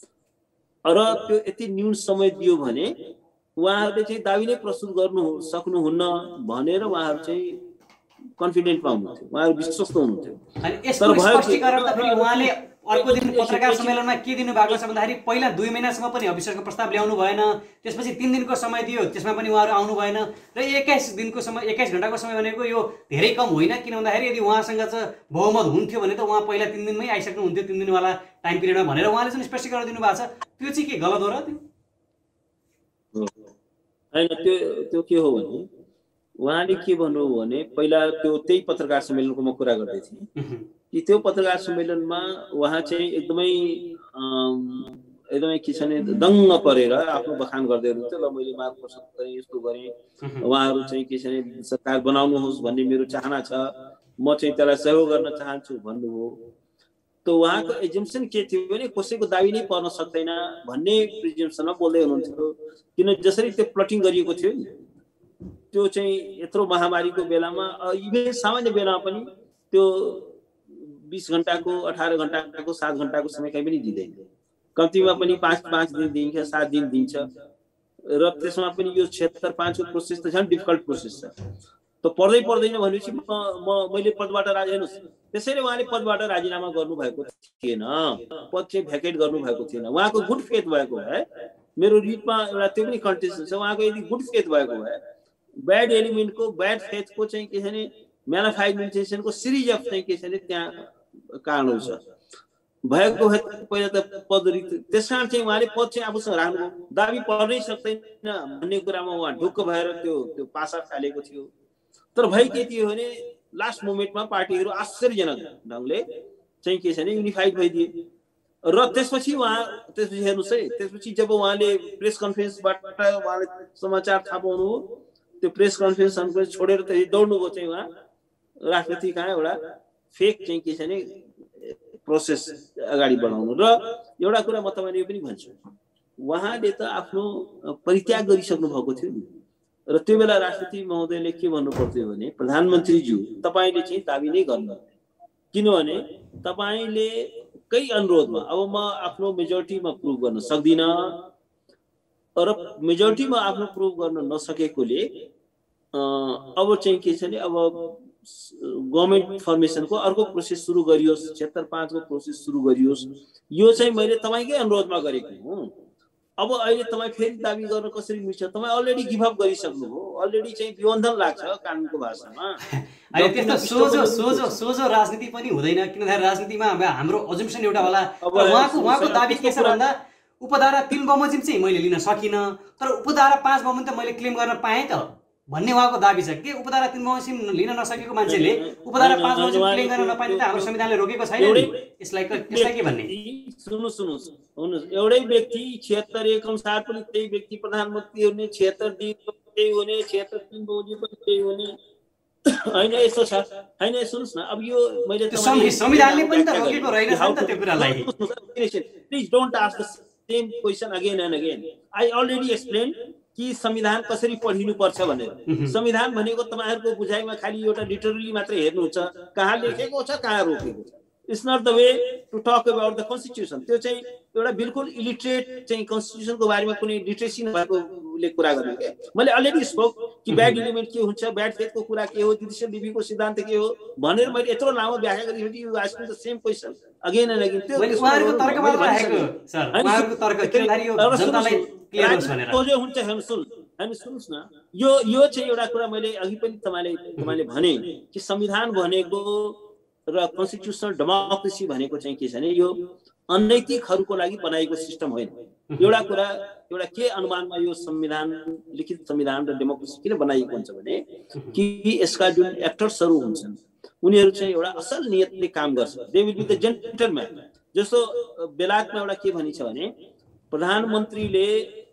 र त्यो यति न्यून समय दियो भने उहाँहरूले चाहिँ दाबी नै प्रस्तुत गर्नु सक्नुहुन्न भनेर उहाँहरू चाहिँ कन्फिडेन्टमा हुनुहुन्थ्यो, उहाँहरू विश्वस्त हुनुहुन्थ्यो। तर स्पष्टीकरण त फेरि उहाँले अर्को दिन पत्रकार सम्मेलनमा के दिनु भएको छ भन्दाखेरि पहिला दुई महिनासम्म पनि अविश्वासको प्रस्ताव ल्याउनु भएन, त्यसपछि तीन दिनको समय दियो, त्यसमा पनि उहाँहरू आउनु भएन, र एक्काइस दिनको समय एक्काइस घण्टाको समय भनेको यो धेरै कम होइन। किन भन्दाखेरि यदि उहाँसँग चाहिँ बहुमत हुन्थ्यो भने त उहाँ पहिला तिन दिनमै आइसक्नुहुन्थ्यो, तिन दिनवाला टाइम पिरियडमा भनेर उहाँले जुन स्पष्टीकरण दिनुभएको छ त्यो चाहिँ के गलत हो र? त्यो होइन, त्यो त्यो के हो भने उहाँले के भन्नुभयो भने पहिला त्यो त्यही पत्रकार सम्मेलनको म कुरा गर्दै थिएँ कि त्यो पत्रकार सम्मेलनमा उहाँ चाहिँ एकदमै एकदमै के छ भने दङ्ग परेर आफ्नो बखान गर्दै हुनुहुन्थ्यो। ल मैले मार्ग प्रशस्त गरेँ, यस्तो गरेँ, उहाँहरू चाहिँ के छ भने सरकार बनाउनुहोस् भन्ने मेरो चाहना छ, म चाहिँ त्यसलाई सहयोग गर्न चाहन्छु भन्नुभयो। त उहाँको एजम्पसन के थियो भने कसैको दाबी नै पर्न सक्दैन भन्ने प्रिजम्पसनमा बोल्दै हुनुहुन्थ्यो। किन जसरी त्यो प्लटिङ गरिएको थियो नि, त्यो चाहिँ यत्रो महामारीको बेलामा, इभेन सामान्य बेलामा पनि त्यो बीस घण्टाको अठारह घण्टाको सात घण्टाको समय कहीँ पनि दिँदैन, कम्तीमा पनि पाँच पाँच दिन दिन्छ, सात दिन दिन्छ। र त्यसमा पनि यो छिहत्तर पाँचको प्रोसेस त झन् डिफिकल्ट प्रोसेस छ। त पर्दै पर्दैन भनेपछि म म मैले पदबाट राजी हेर्नुहोस्, त्यसैले उहाँले पदबाट राजीनामा गर्नुभएको थिएन, पद चाहिँ भ्याकेट गर्नुभएको थिएन। उहाँको गुड फेथ भएको भए, मेरो रिटमा एउटा त्यो पनि कन्टेस्ट छ, उहाँको यदि गुड फेथ भएको भए ब्याड एलिमेन्टको ब्याड फेथको चाहिँ के छ भने म्यानिफेस्टेसनको सिरिज अफ चाहिँ के छ भने त्यहाँ कारणहरू छ भएको भए पहिला त पद रिक्त, त्यस कारण चाहिँ उहाँले पद चाहिँ आफूसँग राख्नु दाबी पर्नै सक्दैन भन्ने कुरामा उहाँ ढुक्क भएर त्यो त्यो पासा फालेको थियो। तर भइ के थियो भने लास्ट मोमेन्टमा पार्टीहरू आश्चर्यजनक ढङ्गले चाहिँ के छ भने युनिफाइड भइदिए। र त्यसपछि उहाँ त्यसपछि हेर्नुहोस् है, त्यसपछि जब उहाँले प्रेस कन्फरेन्सबाट उहाँले समाचार थाहा पाउनु, त्यो प्रेस कन्फरेन्स छोडेर त दौड्नुभयो चाहिँ उहाँ राष्ट्रपति कहाँ एउटा फेक चाहिँ के छ भने प्रोसेस अगाडि बढाउनु। र एउटा कुरा म तपाईँले यो पनि भन्छु, उहाँले त आफ्नो परित्याग गरिसक्नु भएको थियो नि। र त्यो बेला राष्ट्रपति महोदयले के भन्नु पर्थ्यो भने प्रधानमन्त्रीज्यू तपाईँले चाहिँ दाबी नै गर्नु, किनभने तपाईँले कै अनुरोधमा अब म आफ्नो मेजोरिटीमा प्रुभ गर्न सक्दिनँ, र मेजोरिटीमा आफ्नो प्रुभ गर्न नसकेकोले अब चाहिँ के छ भने अब गभर्मेन्ट फर्मेसनको अर्को प्रोसेस सुरु गरियोस्, छिहत्तर पाँचको प्रोसेस सुरु गरियोस्। यो चाहिँ मैले तपाईँकै अनुरोधमा गरेको हुँ। अब अहिले तपाईँ फेरि दाबी गर्न कसरी मिल्छ? तपाईँ अलरेडी गिभअप गरिसक्नु हो, अलरेडी चाहिँ विबन्धन लाग्छ कानुनको भाषामा। अहिले त्यस्तो सोझो सोझो सोझो राजनीति पनि हुँदैन, किनभने राजनीतिमा हाम्रो अजम्पसन एउटा होला। उहाँको उहाँको दाबी के छ भन्दा उपधारा तीन बमोजिम चाहिँ मैले लिन सकिनँ, तर उपधारा पाँच बमोजिम त मैले क्लेम गर्न पाएँ त भन्ने उहाँको दाबी छ। के उपधारा तीन बमोजिम लिन नसकेको मान्छेले उपधारा पाँच बमोजिम क्लेम गर्न नपाइने त हाम्रो संविधानले रोकेको छैन नि? यसलाई यसलाई के भन्ने? सुन्नु सुन्नुहोस् हुनुहोस्, एउटै व्यक्ति छिहत्तर एक अनुसार पनि त्यही व्यक्ति प्रधानमन्त्री हुने, छिहत्तर दिन त्यही हुने, छिहत्तर तीन बमोजिम पनि त्यही हुने होइन, यस्तो छ होइन। सुन्नुहोस् न, अब यो मैले संविधानले पनि त रोकेको रहेनछ नि त त्यो कुरालाई। Please don't ask the same question again and again. I already explain कि संविधान कसरी पढिनु पर्छ भनेर। संविधान भनेको तपाईहरुको बुझाइमा खाली एउटा लिटरली मात्रै हेर्नुहुन्छ, कहाँ लेखेको छ कहाँ रोकेको छ। It's not the way to talk about the constitution. त्यो चाहिँ एउटा बिल्कुल इलिटरेट चाहिँ कन्स्टिट्युसनको बारेमा कुनै लिटरेसी नभएकोले कुरा गर्ने के। मैले अलरेडी स्पोक कि ब्याड एलिमेन्ट के हुन्छ, ब्याड फेथको कुरा के हो, जुडिसियल रिभ्यूको सिद्धान्त के हो भनेर मैले यत्रो लामो व्याख्या गरिसकेँ। You asking the same question again and again. त्यो उहाँहरुको तर्कमा राखेको सर, उहाँहरुको तर्क किनभने यो जनतालाई क्लियर होस् भनेर त्यो जो हुन्छ हामी सुन हामी सुन्नुस् न। यो यो चाहिँ एउटा कुरा मैले अघि पनि तपाईले तपाईले भने कि संविधान भनेको र कन्स्टिट्युसनल डेमोक्रेसी भनेको चाहिँ के छ भने यो अनैतिकहरुको लागि बनाएको सिस्टम होइन। एउटा कुरा एउटा के अनुमानमा यो संविधान लिखित संविधान र डेमोक्रेसी किन बनाइएको हुन्छ भने कि यसका जुन एक्टर्सहरु हुन्छन् उनीहरु चाहिँ एउटा असल नियतले काम गर्छ। They will be the gentleman. जस्तो बेलायतमा एउटा के भनिन्छ भने प्रधानमन्त्रीले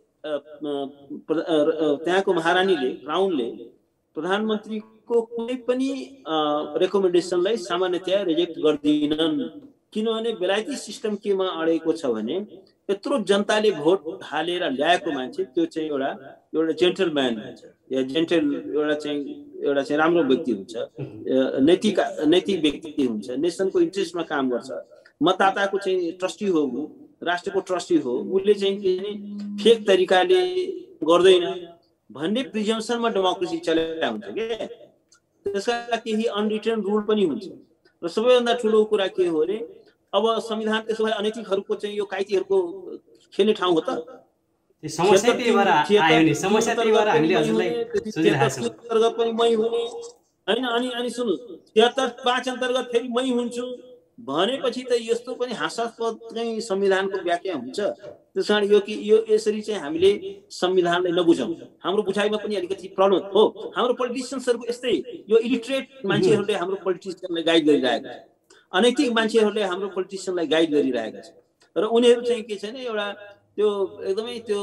त्यहाँको महारानीले क्राउनले प्रधानमन्त्रीको कुनै पनि रेकमेन्डेसनलाई सामान्यतया रिजेक्ट गर्दिनन्। किनभने बेलायती सिस्टम केमा अडेको छ भने यत्रो जनताले भोट हालेर ल्याएको मान्छे त्यो चाहिँ एउटा एउटा जेन्टलम्यान हुन्छ या जेन्टल एउटा चाहिँ एउटा चाहिँ राम्रो व्यक्ति हुन्छ, नैतिक नैतिक व्यक्ति हुन्छ, नेसनको इन्ट्रेस्टमा काम गर्छ, मतदाताको चाहिँ ट्रस्टी हो, राष्ट्रको ट्रस्टी हो, उसले चाहिँ फेक तरिकाले गर्दैन भन्ने प्रिजम्पसनमा डेमोक्रेसी चलेको हुन्छ के। त्यसका केही अनरिटन रुल पनि हुन्छ। र सबैभन्दा ठुलो कुरा के हो भने अब संविधान त्यसो भए अनैतिकहरुको चाहिँ यो काइतीहरुको खेल्ने ठाउँ हो त। समस्या त्यही भएर आयो नि, समस्या त्यही भएर हामीले हजुरलाई सोधिरहेका छौं। अन्तर्गत पनि मै हुने हैन। अनि अनि सुन्नु छिहत्तर पाँच अन्तर्गत फेरि मै हुन्छु भनेपछि त यस्तो पनि हास्यास्पद चाहिँ संविधानको व्याख्या हुन्छ। त्यसकारण यो कि यो यसरी चाहिँ हामीले संविधानलाई नबुझौं। हाम्रो बुझाइमा पनि अलिकति प्रब्लम हो। हाम्रो पोलिटिशियन्सहरुको यस्तै यो इलिटरेट मान्छेहरुले हाम्रो पोलिटिशियनलाई गाइड गरिरहेका छन्, अनैतिक मान्छेहरुले हाम्रो पोलिटिशियनलाई गाइड गरिरहेका छन्। र उनीहरु चाहिँ के छ भने एउटा त्यो एकदमै त्यो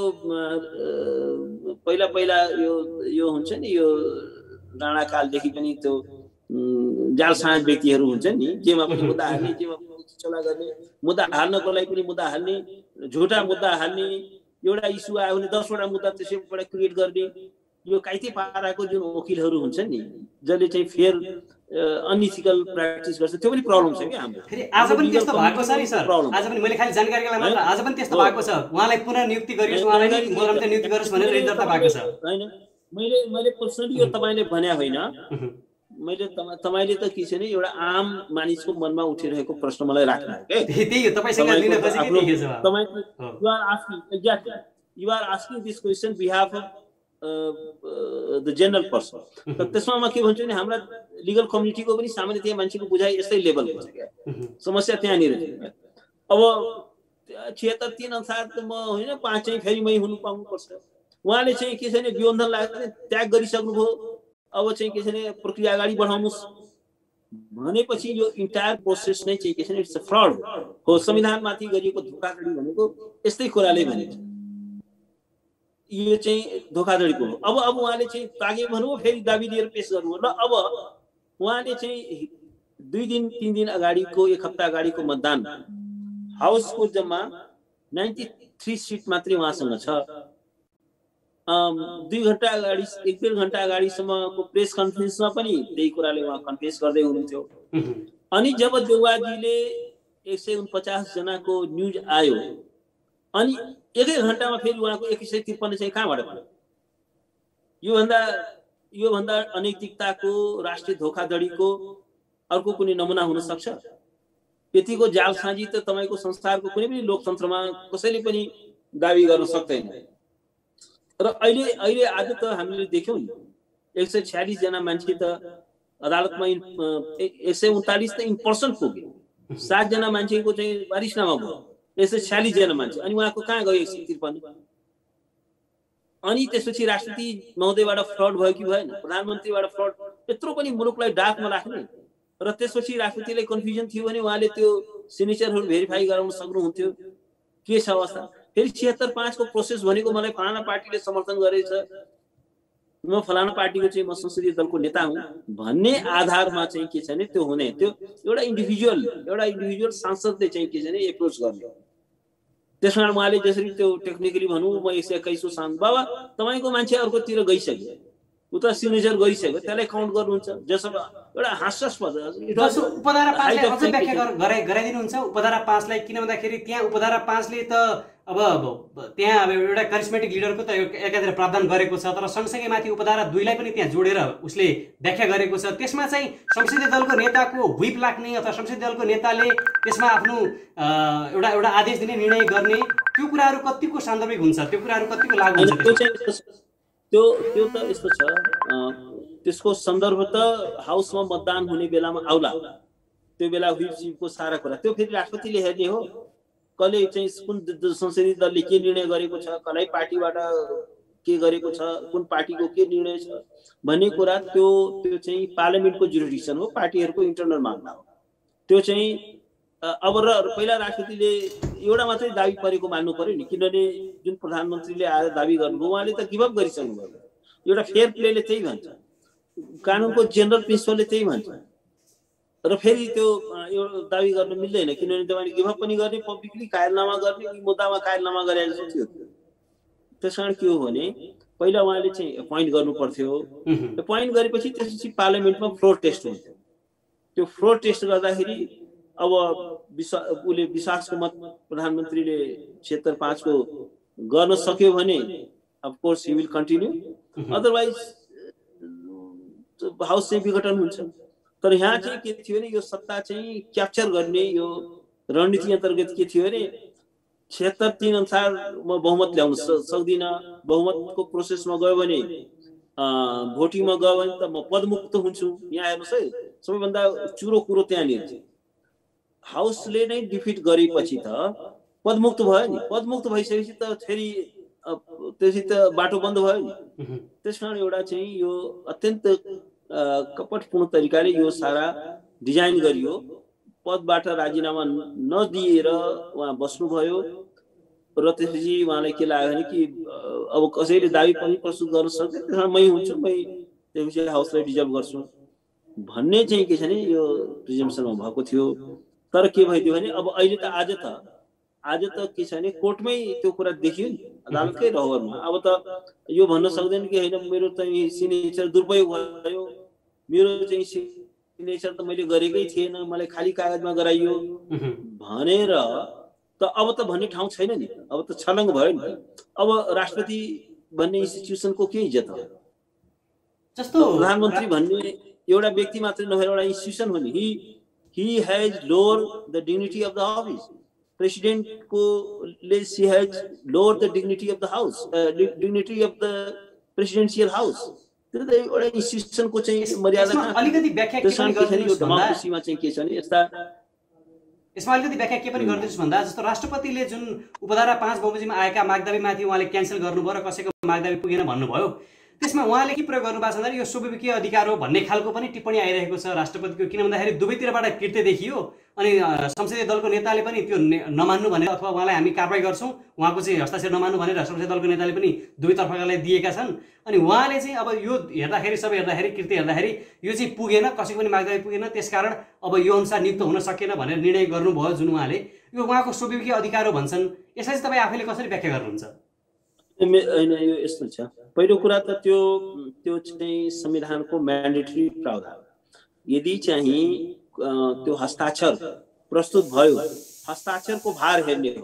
पहिला पहिला यो यो हुन्छ नि यो राणा कालदेखि पनि त्यो जालसाज व्यक्तिहरु हुन्छ नि, जेमा पनि मुद्दा हाल्ने, जेमा पनि चला गर्ने, मुद्दा हाल्नको लागि पनि मुद्दा हाल्ने, झुटा मुद्दा हाल्ने, एउटा इस्यु आयो भने दसवटा मुद्दा त्यसैबाट क्रिएट गर्ने, यो काइते पाराको जुन वकिलहरू हुन्छन् नि जसले चाहिँ फेयर अनइथिकल प्र्याक्टिस गर्छ त्यो पनि प्रब्लम छ क्या हाम्रो। फेरि आज पनि त्यस्तो भएको छ नि सर, आज पनि मैले खालि जानकारीको लागि मात्र, आज पनि त्यस्तो भएको छ, उहाँलाई पुनः नियुक्ति गरियोस्, उहाँलाई नै मुद्दामा नियुक्ति गरियोस् भनेर दर्ता भएको छ। हैन मैले मैले पर्सनली यो तपाईले भने होइन, मैले तपाईले त के छ नि एउटा आम मानिसको मनमा उठिरहेको प्रश्न मलाई राख्नु हो के, त्यही हो तपाईसँग लिन खोजेको त्यही के छ। तपाई you are asking exactly you are asking this question behalf of the general person. त त्यसमा म के भन्छु नि हाम्रा लिगल कम्युनिटीको पनि सामान्यतया मान्छेको बुझाइ यस्तै लेभलको छ क्या, समस्या त्यहाँनिर छ। अब छिहत्तर तीन अनुसार त म होइन पाँच चाहिँ फेरि मै हुनु पाउनुपर्छ। उहाँले चाहिँ के छैन विबन्धन लाग्ने त्याग गरिसक्नुभयो, अब चाहिँ के छैन प्रक्रिया अगाडि बढाउनुहोस् भनेपछि यो इन्टायर प्रोसेस नै चाहिँ के छैन इट्स अ फ्रड हो। संविधानमाथि गरिएको धोखाधडी भनेको यस्तै कुराले भनिन्छ, यो चाहिँ धोखाधडीको हो। अब अब उहाँले चाहिँ तागे भन्नुभयो फेरि दाबी लिएर पेश गर्नुभयो ल। अब उहाँले चाहिँ दुई दिन तीन दिन अगाडिको एक हप्ता अगाडिको मतदान हाउसको जम्मा नाइन्टी थ्री सिट मात्रै उहाँसँग छ। दुई घन्टा अगाडि एक डेढ घन्टा अगाडिसम्मको प्रेस कन्फरेन्समा पनि त्यही कुराले उहाँ कन्फेस गर्दै हुनुहुन्थ्यो। अनि जब देउवाजीले एक सय उनपचास जनाको न्युज आयो अनि एकै घन्टामा फेरि उहाँको एक सय त्रिपन्न चाहिँ कहाँबाट भयो? योभन्दा योभन्दा अनैतिकताको राष्ट्रिय धोखाधडीको अर्को कुनै नमुना हुन सक्छ? यतिको जालसाजी त तपाईको संसारको कुनै पनि लोकतन्त्रमा कसैले पनि दाबी गर्न सक्दैन। र अहिले अहिले आज त हामीले देख्यौं नि एक सय छयालिस जना मान्छे त अदालतमा एक सय उन्तालिस त इन पर्सन पुगे, सात जना मान्छेको चाहिँ वारिसनामा भयो, एक सय छयालिस जना मान्छे अनि उहाँको कहाँ गयो एक सय त्रिपन्न? अनि त्यसपछि राष्ट्रपति महोदयबाट फ्रड भयो कि भएन? प्रधानमन्त्रीबाट फ्रड, यत्रो पनि मुलुकलाई डाकमा राख्ने र त्यसपछि राष्ट्रपतिलाई कन्फ्युजन थियो भने उहाँले त्यो सिग्नेचरहरू भेरिफाई गराउन सक्नुहुन्थ्यो। के छ अवस्था? फेरि छिहत्तर पाँच को प्रोसेस भनेको मलाई फलाना पार्टीले समर्थन गरेछ, म फलाना पार्टीको चाहिँ म संसदीय दलको नेता हुँ भन्ने आधारमा चाहिँ के छ भने त्यो हुने, त्यो एउटा इन्डिभिजुअल एउटा इन्डिभिजुअल सांसदले चाहिँ के छ भने एप्रोच गर्ने। त्यसमा उहाँले जसरी त्यो टेक्निकली भनौँ म एक सय एक्काइसौँ सांसद बाबा तपाईँको मान्छे अर्कोतिर गइसक्यो, उता सिग्नेचर गरिसक्यो, त्यसलाई काउन्ट गर्नुहुन्छ जसमा एउटा हास्यास्पद उपधारा पाँचलाई अझ व्याख्या गराइदिनुहुन्छ। उपधारा पाँचलाई किन भन्दाखेरि त्यहाँ उपधारा पाँचले त अब त्यहाँ अब एउटा करिस्मेटिक लिडरको त एकातिर प्रावधान गरेको छ, तर सँगसँगै माथि उपधारा दुईलाई पनि त्यहाँ जोडेर उसले व्याख्या गरेको छ। त्यसमा चाहिँ संसदीय दलको नेताको व्हिप लाग्ने अथवा संसदीय दलको नेताले त्यसमा आफ्नो एउटा एउटा आदेश दिने निर्णय गर्ने त्यो कुराहरू कतिको सान्दर्भिक हुन्छ, त्यो कुराहरू कतिको लागू हुन्छ? त्यो त्यो त यस्तो छ, त्यसको सन्दर्भ त हाउसमा मतदान हुने बेलामा आउला, त्यो बेला व्हिप सिपको सारा कुरा त्यो फेरि राष्ट्रपतिले हेर्ने हो। कसले चाहिँ कुन संसदीय दलले के निर्णय गरेको छ, कसलाई पार्टीबाट के गरेको छ, कुन पार्टीको के निर्णय छ भन्ने कुरा त्यो त्यो चाहिँ पार्लियामेन्टको जुरिडिक्सन हो, पार्टीहरूको इन्टरनल मामला हो। त्यो चाहिँ अब र पहिला राष्ट्रपतिले एउटा मात्रै दाबी परेको मान्नु पर्यो नि, किनभने जुन प्रधानमन्त्रीले आएर दाबी गर्नुभयो उहाँले त गिभ अप गरिसक्नु भयो। एउटा फेयर प्लेले त्यही भन्छ, कानुनको जेनरल प्रिन्सिपलले त्यही भन्छ र फेरि त्यो यो दाबी गर्न मिल्दैन, किनभने तपाईँले गिभ अप पनि गर्ने, पब्लिकली कायरनामा गर्ने, मुद्दामा कायरनामा गरे जस्तो थियो। त्यस कारण के हो भने पहिला उहाँले चाहिँ एपोइन्ट गर्नु पर्थ्यो, एपोइन्ट गरेपछि त्यसपछि पार्लियामेन्टमा फ्लोर टेस्ट हुन्थ्यो। त्यो फ्लोर टेस्ट गर्दाखेरि अब विश्वास उसले विश्वासको मत प्रधानमन्त्रीले छिहत्तर पाँचको गर्न सक्यो भने of course he will continue, otherwise house चाहिँ विघटन हुन्छ। तर यहाँ चाहिँ के थियो भने यो सत्ता चाहिँ क्याप्चर गर्ने यो रणनीति अन्तर्गत के थियो भने छिहत्तर तीन अनुसार म बहुमत ल्याउन सक्दिनँ, बहुमतको प्रोसेसमा गयो भने भोटिङमा गयो भने त म पदमुक्त हुन्छु। यहाँ हेर्नुहोस् है, सबैभन्दा चुरो कुरो त्यहाँनिर हाउसले नै डिफिट गरेपछि त पदमुक्त भयो नि, पदमुक्त भइसकेपछि त फेरि त्यसै त बाटो बन्द भयो नि। त्यस कारण एउटा चाहिँ यो अत्यन्त कपटपूर्ण तरिकाले यो सारा डिजाइन गरियो, पदबाट राजीनामा नदिएर उहाँ बस्नुभयो र त्यसपछि उहाँलाई के लाग्यो भने कि अब कसैले दाबी पनि प्रस्तुत गर्न सक्दैन, त्यसमा मै हुन्छु, मै त्यसपछि हाउसलाई डिजल्भ गर्छु भन्ने चाहिँ के छ भने यो प्रिजम्पसनमा भएको थियो। तर के भइदियो भने अब अहिले त आज त आज त के छ भने कोर्टमै त्यो कुरा देखियो नि, अदालतकै रहरमा। अब त यो भन्न सक्दैन कि होइन मेरो चाहिँ सिग्नेचर दुरुपयोग भयो, मेरो चाहिँ सिग्नेचर त मैले गरेकै थिएन, मलाई खाली कागजमा गराइयो भनेर त अब त भन्ने ठाउँ छैन नि। अब त छलङ्ग भयो नि। अब राष्ट्रपति भन्ने इन्स्टिट्युसनको के इज्जत हो? जस्तो प्रधानमन्त्री भन्ने एउटा व्यक्ति मात्रै नभएर एउटा इन्स्टिट्युसन हो नि। ही he has lowered the dignity of the office. President ko she has lowered the dignity of the house, uh, dignity of the presidential house. त्यो त एउटा इन्स्टिट्युसन को चाहिँ मर्यादा अलिकति व्याख्या के पनि गरिदिनुस् भन्दा डेमोक्रेसीमा चाहिँ के छ भने यस्ता यसमा अलिकति व्याख्या के पनि गरिदिनुस् भन्दा जस्तो राष्ट्रपतिले जुन उपधारा पाँच बमोजिममा आएका मागदाबीमाथि उहाँले क्यान्सल गर्नुभयो र कसैको मागदाबी पुगेन भन्नुभयो। त्यसमा उहाँले के प्रयोग गर्नु भएको छ भन्दा यो स्वाभाविक अधिकार हो भन्ने खालको पनि टिप्पणी आइरहेको छ राष्ट्रपतिको। किन भन्दाखेरि दुवैतिरबाट कृत्य देखियो अनि संसदीय दलको नेताले पनि त्यो नमान्नु भनेर अथवा उहाँलाई हामी कारबाही गर्छौँ, उहाँको चाहिँ हस्ताक्षर नमान्नु भनेर संसदीय दलको नेताले पनि दुवैतर्फकालाई दिएका छन्। अनि उहाँले चाहिँ अब यो हेर्दाखेरि सबै हेर्दाखेरि कृत्य हेर्दाखेरि यो चाहिँ पुगेन, कसैको पनि मागदाबी पुगेन, त्यसकारण अब यो अनुसार नियुक्त हुन सकेन भनेर निर्णय गर्नुभयो जुन उहाँले, यो उहाँको स्वाभाविक अधिकार हो भन्छन्। यसलाई चाहिँ तपाईँ आफैले कसरी व्याख्या गर्नुहुन्छ? होइन यो यस्तो छ। पहिलो कुरा त त्यो त्यो चाहिँ संविधानको म्यान्डेटरी प्रावधान। यदि चाहिँ त्यो हस्ताक्षर प्रस्तुत भयो, हस्ताक्षरको भार हेर्ने हो।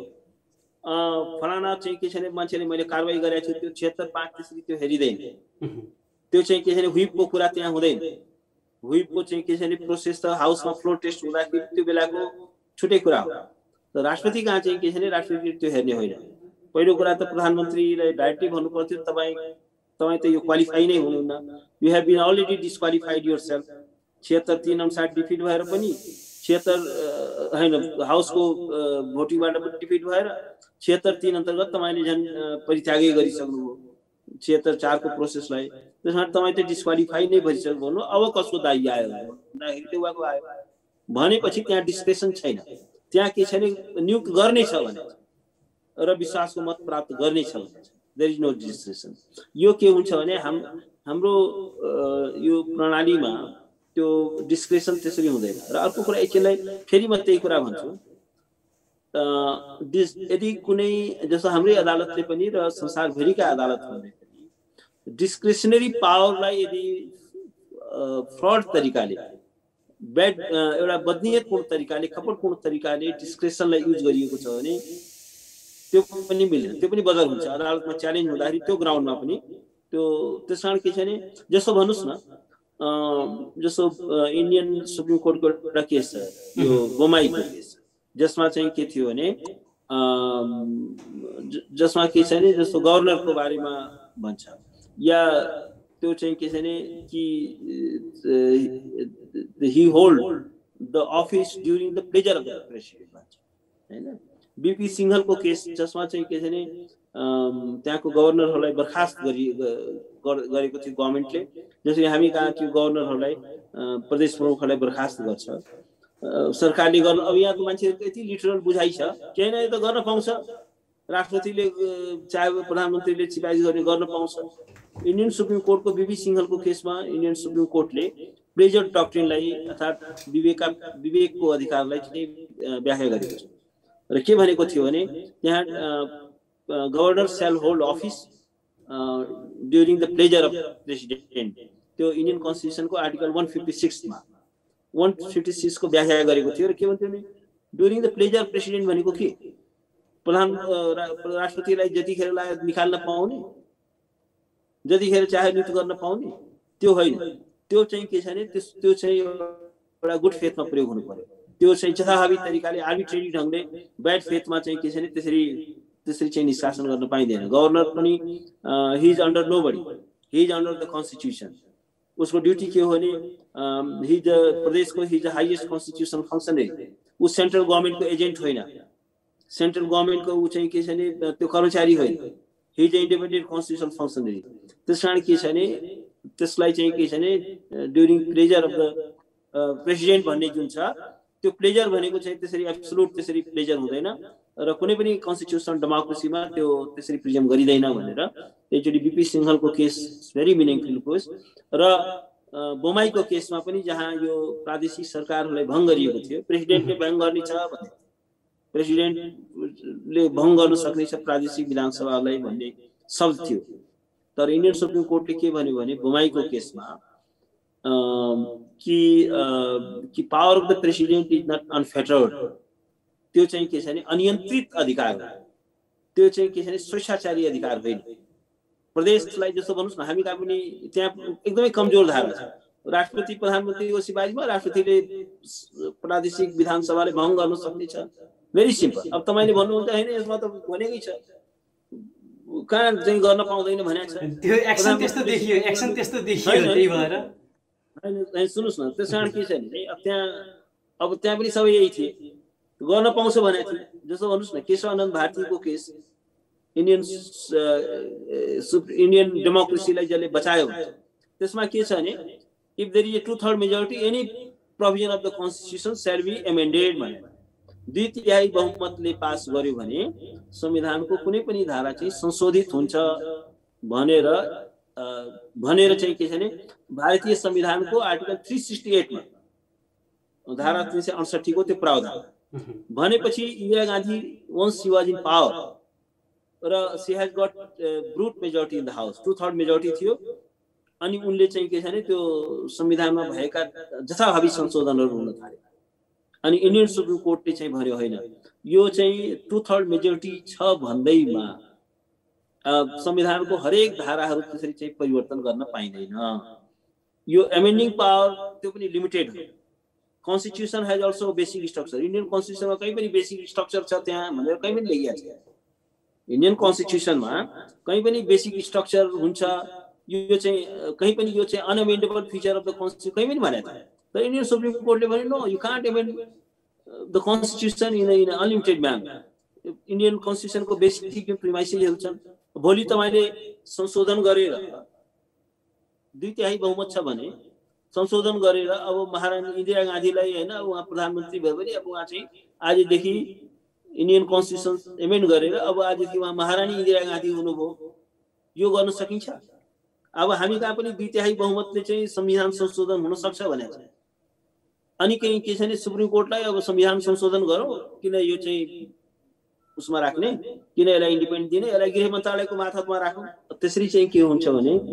फलाना चाहिँ के छ भने मान्छेले मैले कारबाही गरेको छु त्यो छिहत्तर पाँच त्यसरी त्यो हेरिँदैन। त्यो चाहिँ के छ भने व्हिपको कुरा त्यहाँ हुँदैन। व्हिपको चाहिँ के छ भने प्रोसेस त हाउसमा फ्लोर टेस्ट हुँदाखेरि त्यो बेलाको छुट्टै कुरा हो। त राष्ट्रपति कहाँ चाहिँ के छ भने राष्ट्रपति त्यो हेर्ने होइन। पहिलो कुरा त प्रधानमन्त्रीलाई डाइरेक्टली भन्नु पर्थ्यो तपाईँ तपाईँ त यो क्वालिफाई नै हुनुहुन्न, you have been already disqualified yourself. छिहत्तर तीन अनुसार डिफिट भएर पनि छिहत्तर होइन हाउसको भोटिङबाट पनि डिफिट भएर छिहत्तर तीन अन्तर्गत तपाईँले झन् परित्यागै गरिसक्नुभयो छिहत्तर चारको प्रोसेसलाई। त्यसमा तपाईँ त डिस्क्वालिफाई नै भइसक्नु। अब कसको दायी आयो भन्दाखेरि त्यो उहाँको आयो भनेपछि त्यहाँ डिस्क्रेसन छैन। त्यहाँ के छ भने नियुक्त गर्ने छ भने र विश्वासको मत प्राप्त गर्ने छ भने देयर इज नो डिस्क्रेसन। यो के हुन्छ भने हाम हाम्रो यो प्रणालीमा त्यो डिस्क्रेसन त्यसरी हुँदैन। र अर्को कुरा एकछिनलाई फेरि म त्यही कुरा भन्छु, यदि कुनै जस्तो हाम्रै अदालतले पनि र संसारभरिका अदालतहरूले पनि डिस्क्रेसनरी पावरलाई यदि फ्रड तरिकाले ब्याड एउटा बदनियतपूर्ण तरिकाले कपटपूर्ण तरिकाले डिस्क्रेसनलाई युज गरिएको छ भने त्यो पनि मिल्दैन, त्यो पनि बदर हुन्छ। अदालतमा च्यालेन्ज हुँदाखेरि त्यो ग्राउन्डमा पनि त्यो त्यस कारण के छ भने जस्तो भन्नुहोस् न जस्तो इन्डियन सुप्रिम कोर्टको एउटा केस छ यो बोमाईको केस, जसमा चाहिँ के थियो भने जसमा के छ भने जस्तो गभर्नरको बारेमा भन्छ या त्यो चाहिँ के छ भने कि he hold the office during the pleasure of the president भन्छ हैन। बीपी सिंघलको केस जसमा चाहिँ के छ भने त्यहाँको गभर्नरहरूलाई बर्खास्त गरि गरेको थियो गभर्मेन्टले। जसरी हामी कहाँ त्यो गभर्नरहरूलाई प्रदेश प्रमुखहरूलाई बर्खास्त गर्छ सरकारले गर्नु। अब यहाँको मान्छेहरूको यति लिटरल बुझाइ छ केही न त गर्न पाउँछ, राष्ट्रपतिले चाहे प्रधानमन्त्रीले सिफारिस गर्ने गर्न पाउँछ। इन्डियन सुप्रिम कोर्टको बीपी सिंघलको केसमा इन्डियन सुप्रिम कोर्टले प्लेजर डक्ट्रिनलाई अर्थात् विवेकका विवेकको अधिकारलाई चाहिँ व्याख्या गरेको छ र के भनेको थियो भने त्यहाँ governor shall hold office during the pleasure of president. त्यो इन्डियन कन्स्टिट्युसनको आर्टिकल वान फिफ्टी सिक्समा वान फिफ्टी सिक्सको व्याख्या गरेको थियो। र के भन्थ्यो भने ड्युरिङ द प्लेजर प्रेसिडेन्ट भनेको के प्रधान राष्ट्रपतिलाई जतिखेर लाग्यो निकाल्न पाउने, जतिखेर चाहे नियुक्त गर्न पाउने त्यो होइन। त्यो चाहिँ के छ भने त्यो चाहिँ एउटा गुड फेथमा प्रयोग हुनु पर्यो। त्यो चाहिँ जथाभावी तरिकाले आर्बिट्रेरी ढङ्गले ब्याड फेथमा चाहिँ के छ भने त्यसरी त्यसरी चाहिँ निष्कासन गर्न पाइँदैन। गभर्नर पनि he is under nobody, he is under the constitution. उसको ड्युटी के हो भने हि द प्रदेशको he the highest constitution functionary. ऊ सेन्ट्रल गभर्मेन्टको एजेन्ट होइन, सेन्ट्रल गभर्मेन्टको ऊ चाहिँ के छ भने त्यो कर्मचारी होइन, he is independent constitution functionary. त्यस कारण के छ भने त्यसलाई चाहिँ के छ भने during pleasure of the president भन्ने जुन छ त्यो प्लेजर भनेको चाहिँ त्यसरी एब्सोल्युट त्यसरी प्लेजर हुँदैन र कुनै पनि कन्स्टिट्युसन डेमोक्रेसीमा त्यो त्यसरी प्रिजम गरिँदैन भनेर एकचोटि बीपी सिंघलको केस भेरी मिनिङफुल केस। र बोमाईको केसमा पनि जहाँ यो प्रादेशिक सरकारहरूलाई भङ्ग गरिएको थियो, प्रेसिडेन्टले भङ्ग गर्ने छ भने प्रेसिडेन्टले भङ्ग गर्न सक्ने छ प्रादेशिक विधानसभालाई भन्ने शब्द थियो। तर इन्डियन सुप्रिम कोर्टले के भन्यो भने बोमाईको केसमा कि कि power of the president is not unfettered, त्यो चाहिँ के छ भने अनियन्त्रित अधिकार हो, त्यो चाहिँ के छ भने स्वेच्छाचारी अधिकार होइन। प्रदेशलाई जस्तो भन्नुहोस् न, हामी कहाँ पनि त्यहाँ एकदमै कमजोर धारा छ। राष्ट्रपति प्रधानमन्त्रीको सिफारिसमा राष्ट्रपतिले प्रादेशिक विधानसभाले भङ्ग गर्न सक्ने छ, भेरी सिम्पल। अब तपाईले भन्नुहुन्छ हैन यसमा त भनेकै छ, कहाँ चाहिँ गर्न पाउँदैन भनेको छ, त्यो एक्सन त्यस्तो देखियो, एक्सन त्यस्तो देखियो, त्यही भएर हैन। सुन्नुस् न, त्यसकारण के छ भने अब त्यहाँ अब त्यहाँ पनि सबै यही थिए, गर्न पाउँछ भनेको थियो। जस्तो भन्नुहोस् न, केशवानन्द भारतीको केस इन्डियन इन्डियन डेमोक्रेसीलाई जसले बचायो, त्यसमा के छ भने if there is a two third majority any provision of the constitution shall be amended भने, दुई तिहाई बहुमतले पास गर्यो भने संविधानको कुनै पनि धारा चाहिँ संशोधित हुन्छ भनेर भनेर चाहिँ के छ भने भारतीय संविधानको आर्टिकल थ्री सिक्सटी एट मा धारा तीन सय अडसठी को त्यो प्रावधान भनेपछि Indira Gandhi once she was in power र she has got brute majority in the house, two third majority थियो, अनि उनले चाहिँ के छ भने त्यो संविधानमा भएका जथाभावी संशोधनहरू हुन थाले। अनि इन्डियन सुप्रिम कोर्टले चाहिँ भन्यो होइन, यो चाहिँ टू थर्ड मेजोरिटी छ भन्दैमा संविधानको हरेक धाराहरू त्यसरी चाहिँ परिवर्तन गर्न पाइँदैन, यो एमेन्डिङ पावर त्यो पनि लिमिटेड हो। Constitution has also basic structure, Indian कन्स्टिट्युसनमा कहीँ पनि बेसिक स्ट्रक्चर छ त्यहाँ भनेर कहीँ पनि लेखिएको छ। इन्डियन कन्स्टिट्युसनमा कहीँ पनि बेसिक स्ट्रक्चर हुन्छ, यो चाहिँ कहीँ पनि यो चाहिँ unamendable feature of the constitution कहीँ पनि भनेको छ। तर इन्डियन सुप्रिम कोर्टले भने no, you can't amend the constitution in in unlimited manner. Indian कन्स्टिट्युसनको बेसिक प्रिमाइसेसहरू छन्, भोलि तपाईँले संशोधन गरेर दुई तिहाई बहुमत छ भने संशोधन गरेर अब महारानी इन्दिरा गान्धीलाई होइन उहाँ प्रधानमन्त्री भयो भने अब उहाँ चाहिँ आजदेखि इन्डियन कन्स्टिट्युसन एमेन्ड गरेर अब आजदेखि उहाँ महारानी इन्दिरा गान्धी हुनुभयो, यो गर्न सकिन्छ। अब हामी कहाँ पनि दुई तिहाई बहुमतले चाहिँ संविधान संशोधन हुन सक्छ भनेको छ। अनि कहीँ के छ भने सुप्रिम कोर्टलाई अब संविधान संशोधन गरौँ, किन यो चाहिँ उसमा राख्ने, किन यसलाई इन्डिपेन्डेन्ट दिने, यसलाई गृह मन्त्रालयको मार्फतमा राखौँ। त्यसरी चाहिँ के हुन्छ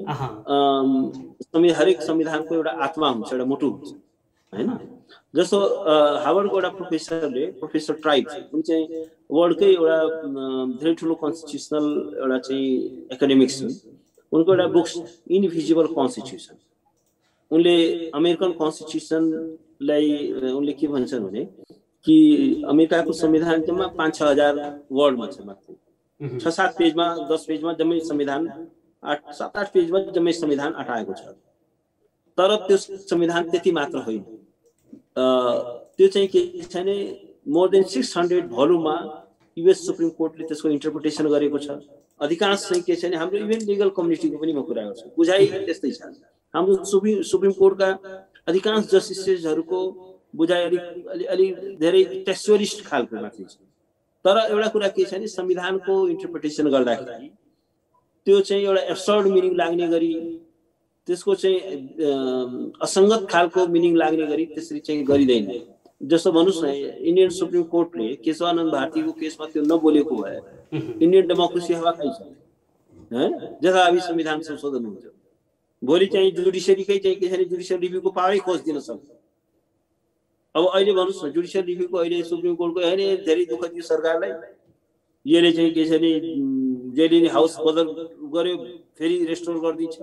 भने हरेक संविधानको एउटा आत्मा हुन्छ, एउटा मुटु हुन्छ हैन। जस्तो हार्वर्डको एउटा प्रोफेसरले प्रोफेसर ट्राइब उनी चाहिँ वर्ल्डकै एउटा धेरै ठुलो कन्स्टिट्युसनल एउटा चाहिँ एकाडेमिक्स हुन्, उनको एउटा बुक्स इनभिजिबल कन्स्टिट्युसन, उनले अमेरिकन कन्स्टिट्युसनलाई उनले के भन्छन् भने कि अमेरिकाको संविधान जम्मा पाँच छ हजार वर्डमा छ, मात्र छ सात पेजमा दस पेजमा जम्मै संविधान, आठ सात आठ पेजमा जम्मै संविधान अटाएको छ। तर त्यो संविधान त्यति मात्र होइन, त्यो चाहिँ के छ भने मोर देन सिक्स हन्ड्रेड भोल्युममा युएस सुप्रिम कोर्टले त्यसको इन्टरप्रिटेसन गरेको छ। अधिकांश चाहिँ के छ भने हाम्रो इभन लिगल कम्युनिटीको पनि म कुरा गर्छु, बुझाइ त्यस्तै छ। हाम्रो सुप्रिम सुप्रिम कोर्टका अधिकांश जस्टिसेसहरूको बुझाइ अलिक अलि अलि धेरै टेक्स्चुअलिस्ट खालको मात्रै छ। तर एउटा कुरा के छ भने संविधानको इन्टरप्रिटेसन गर्दाखेरि त्यो चाहिँ एउटा एब्सर्ड मिनिङ लाग्ने गरी, त्यसको चाहिँ असङ्गत खालको मिनिङ लाग्ने गरी त्यसरी चाहिँ गरिँदैन। जस्तो भन्नुहोस् न, इन्डियन सुप्रिम कोर्टले केशवानन्द भारतीको केसमा त्यो नबोलेको भए इन्डियन डेमोक्रेसी हवा खाइ छ हैन, जथाभावी संविधान संशोधन हुन्छ। भोलि चाहिँ जुडिसियरीकै चाहिँ के छ भने जुडिसियल रिभ्यूको पावरै खोज दिन सक्छ। अब अहिले भन्नुहोस् न, जुडिसियल रिभ्यूको अहिले सुप्रिम कोर्टको होइन धेरै दुःख दियो सरकारलाई, यसले चाहिँ के छ भने जहिले हाउस बदल गर्यो फेरि रेस्टोर गरिदिन्छ।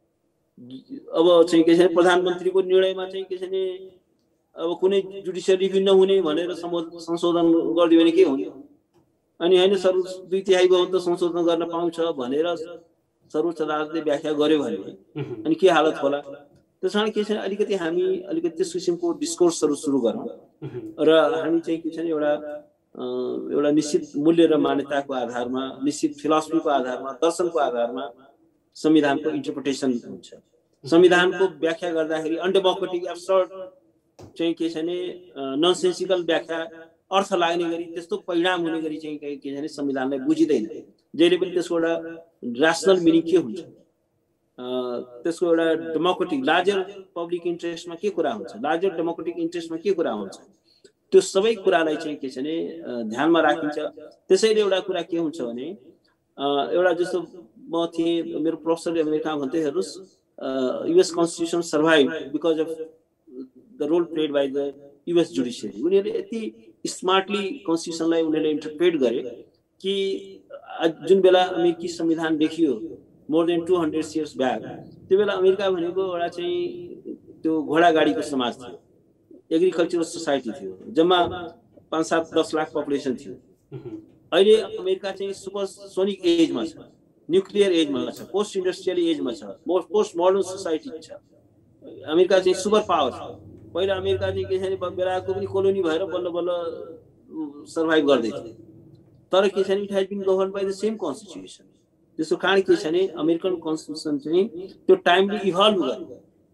अब चाहिँ के छ भने प्रधानमन्त्रीको निर्णयमा चाहिँ के छ भने अब कुनै जुडिसियल रिभ्यू नहुने भनेर संशोधन गरिदियो भने के हुन्छ। अनि होइन सर्वोच्च दुई तिहाई बहुमत संशोधन गर्न पाउँछ भनेर सर्वोच्च अदालतले व्याख्या गर्यो भने अनि के हालत होला। त्यस कारण के छ अलिकति हामी अलिकति त्यस किसिमको डिस्कोर्सहरू सुरु गरौँ र हामी चाहिँ के छ भने एउटा एउटा निश्चित मूल्य र मान्यताको आधारमा, निश्चित फिलोसफीको आधारमा, दर्शनको आधारमा संविधानको इन्टरप्रिटेसन हुन्छ। संविधानको व्याख्या गर्दाखेरि अनडेमोक्रेटिक एब्सर्ड चाहिँ के छ भने ननसेन्सिकल व्याख्या अर्थ लाग्ने गरी त्यस्तो परिणाम हुने गरी चाहिँ के छ भने संविधानलाई बुझिँदैन। जहिले पनि त्यसको एउटा ऱ्यासनल मिनिङ के हुन्छ, त्यसको एउटा डेमोक्रेटिक लार्जर पब्लिक इन्ट्रेस्टमा के कुरा हुन्छ, लार्जर डेमोक्रेटिक इन्ट्रेस्टमा के कुरा हुन्छ, त्यो सबै कुरालाई चाहिँ के छ भने ध्यानमा राखिन्छ। त्यसैले एउटा कुरा के हुन्छ भने एउटा जस्तो म थिएँ, मेरो प्रोफेसरले अमेरिकामा भन्दै हेर्नुहोस्, US constitution survive because of the role played by the US judiciary. उनीहरूले यति स्मार्टली कन्स्टिट्युसनलाई उनीहरूले इन्टरप्रेट गरे कि जुन बेला अमेरिकी संविधान देखियो more than two hundred years back, त्यो बेला अमेरिका भनेको एउटा चाहिँ त्यो घोडागाडीको समाज थियो, एग्रिकल्चरल सोसाइटी थियो, जम्मा पाँच सात दस लाख पपुलेसन थियो। अहिले अमेरिका चाहिँ सुपरसोनिक एजमा छ, न्युक्लियर एजमा छ, पोस्ट इन्डस्ट्रियल एजमा छ, पोस्ट मोडर्न सोसाइटी छ। अमेरिका चाहिँ सुपर पावर छ। पहिला अमेरिका चाहिँ के छ भने बेलाको पनि कोलोनी भएर बल्ल बल्ल सर्भाइभ गर्दै थियो। तर के छ भने it has been govern by the same constitution. त्यसको कारण के छ भने अमेरिकन कन्स्टिट्युसन चाहिँ त्यो टाइमली इभल्भ गर्यो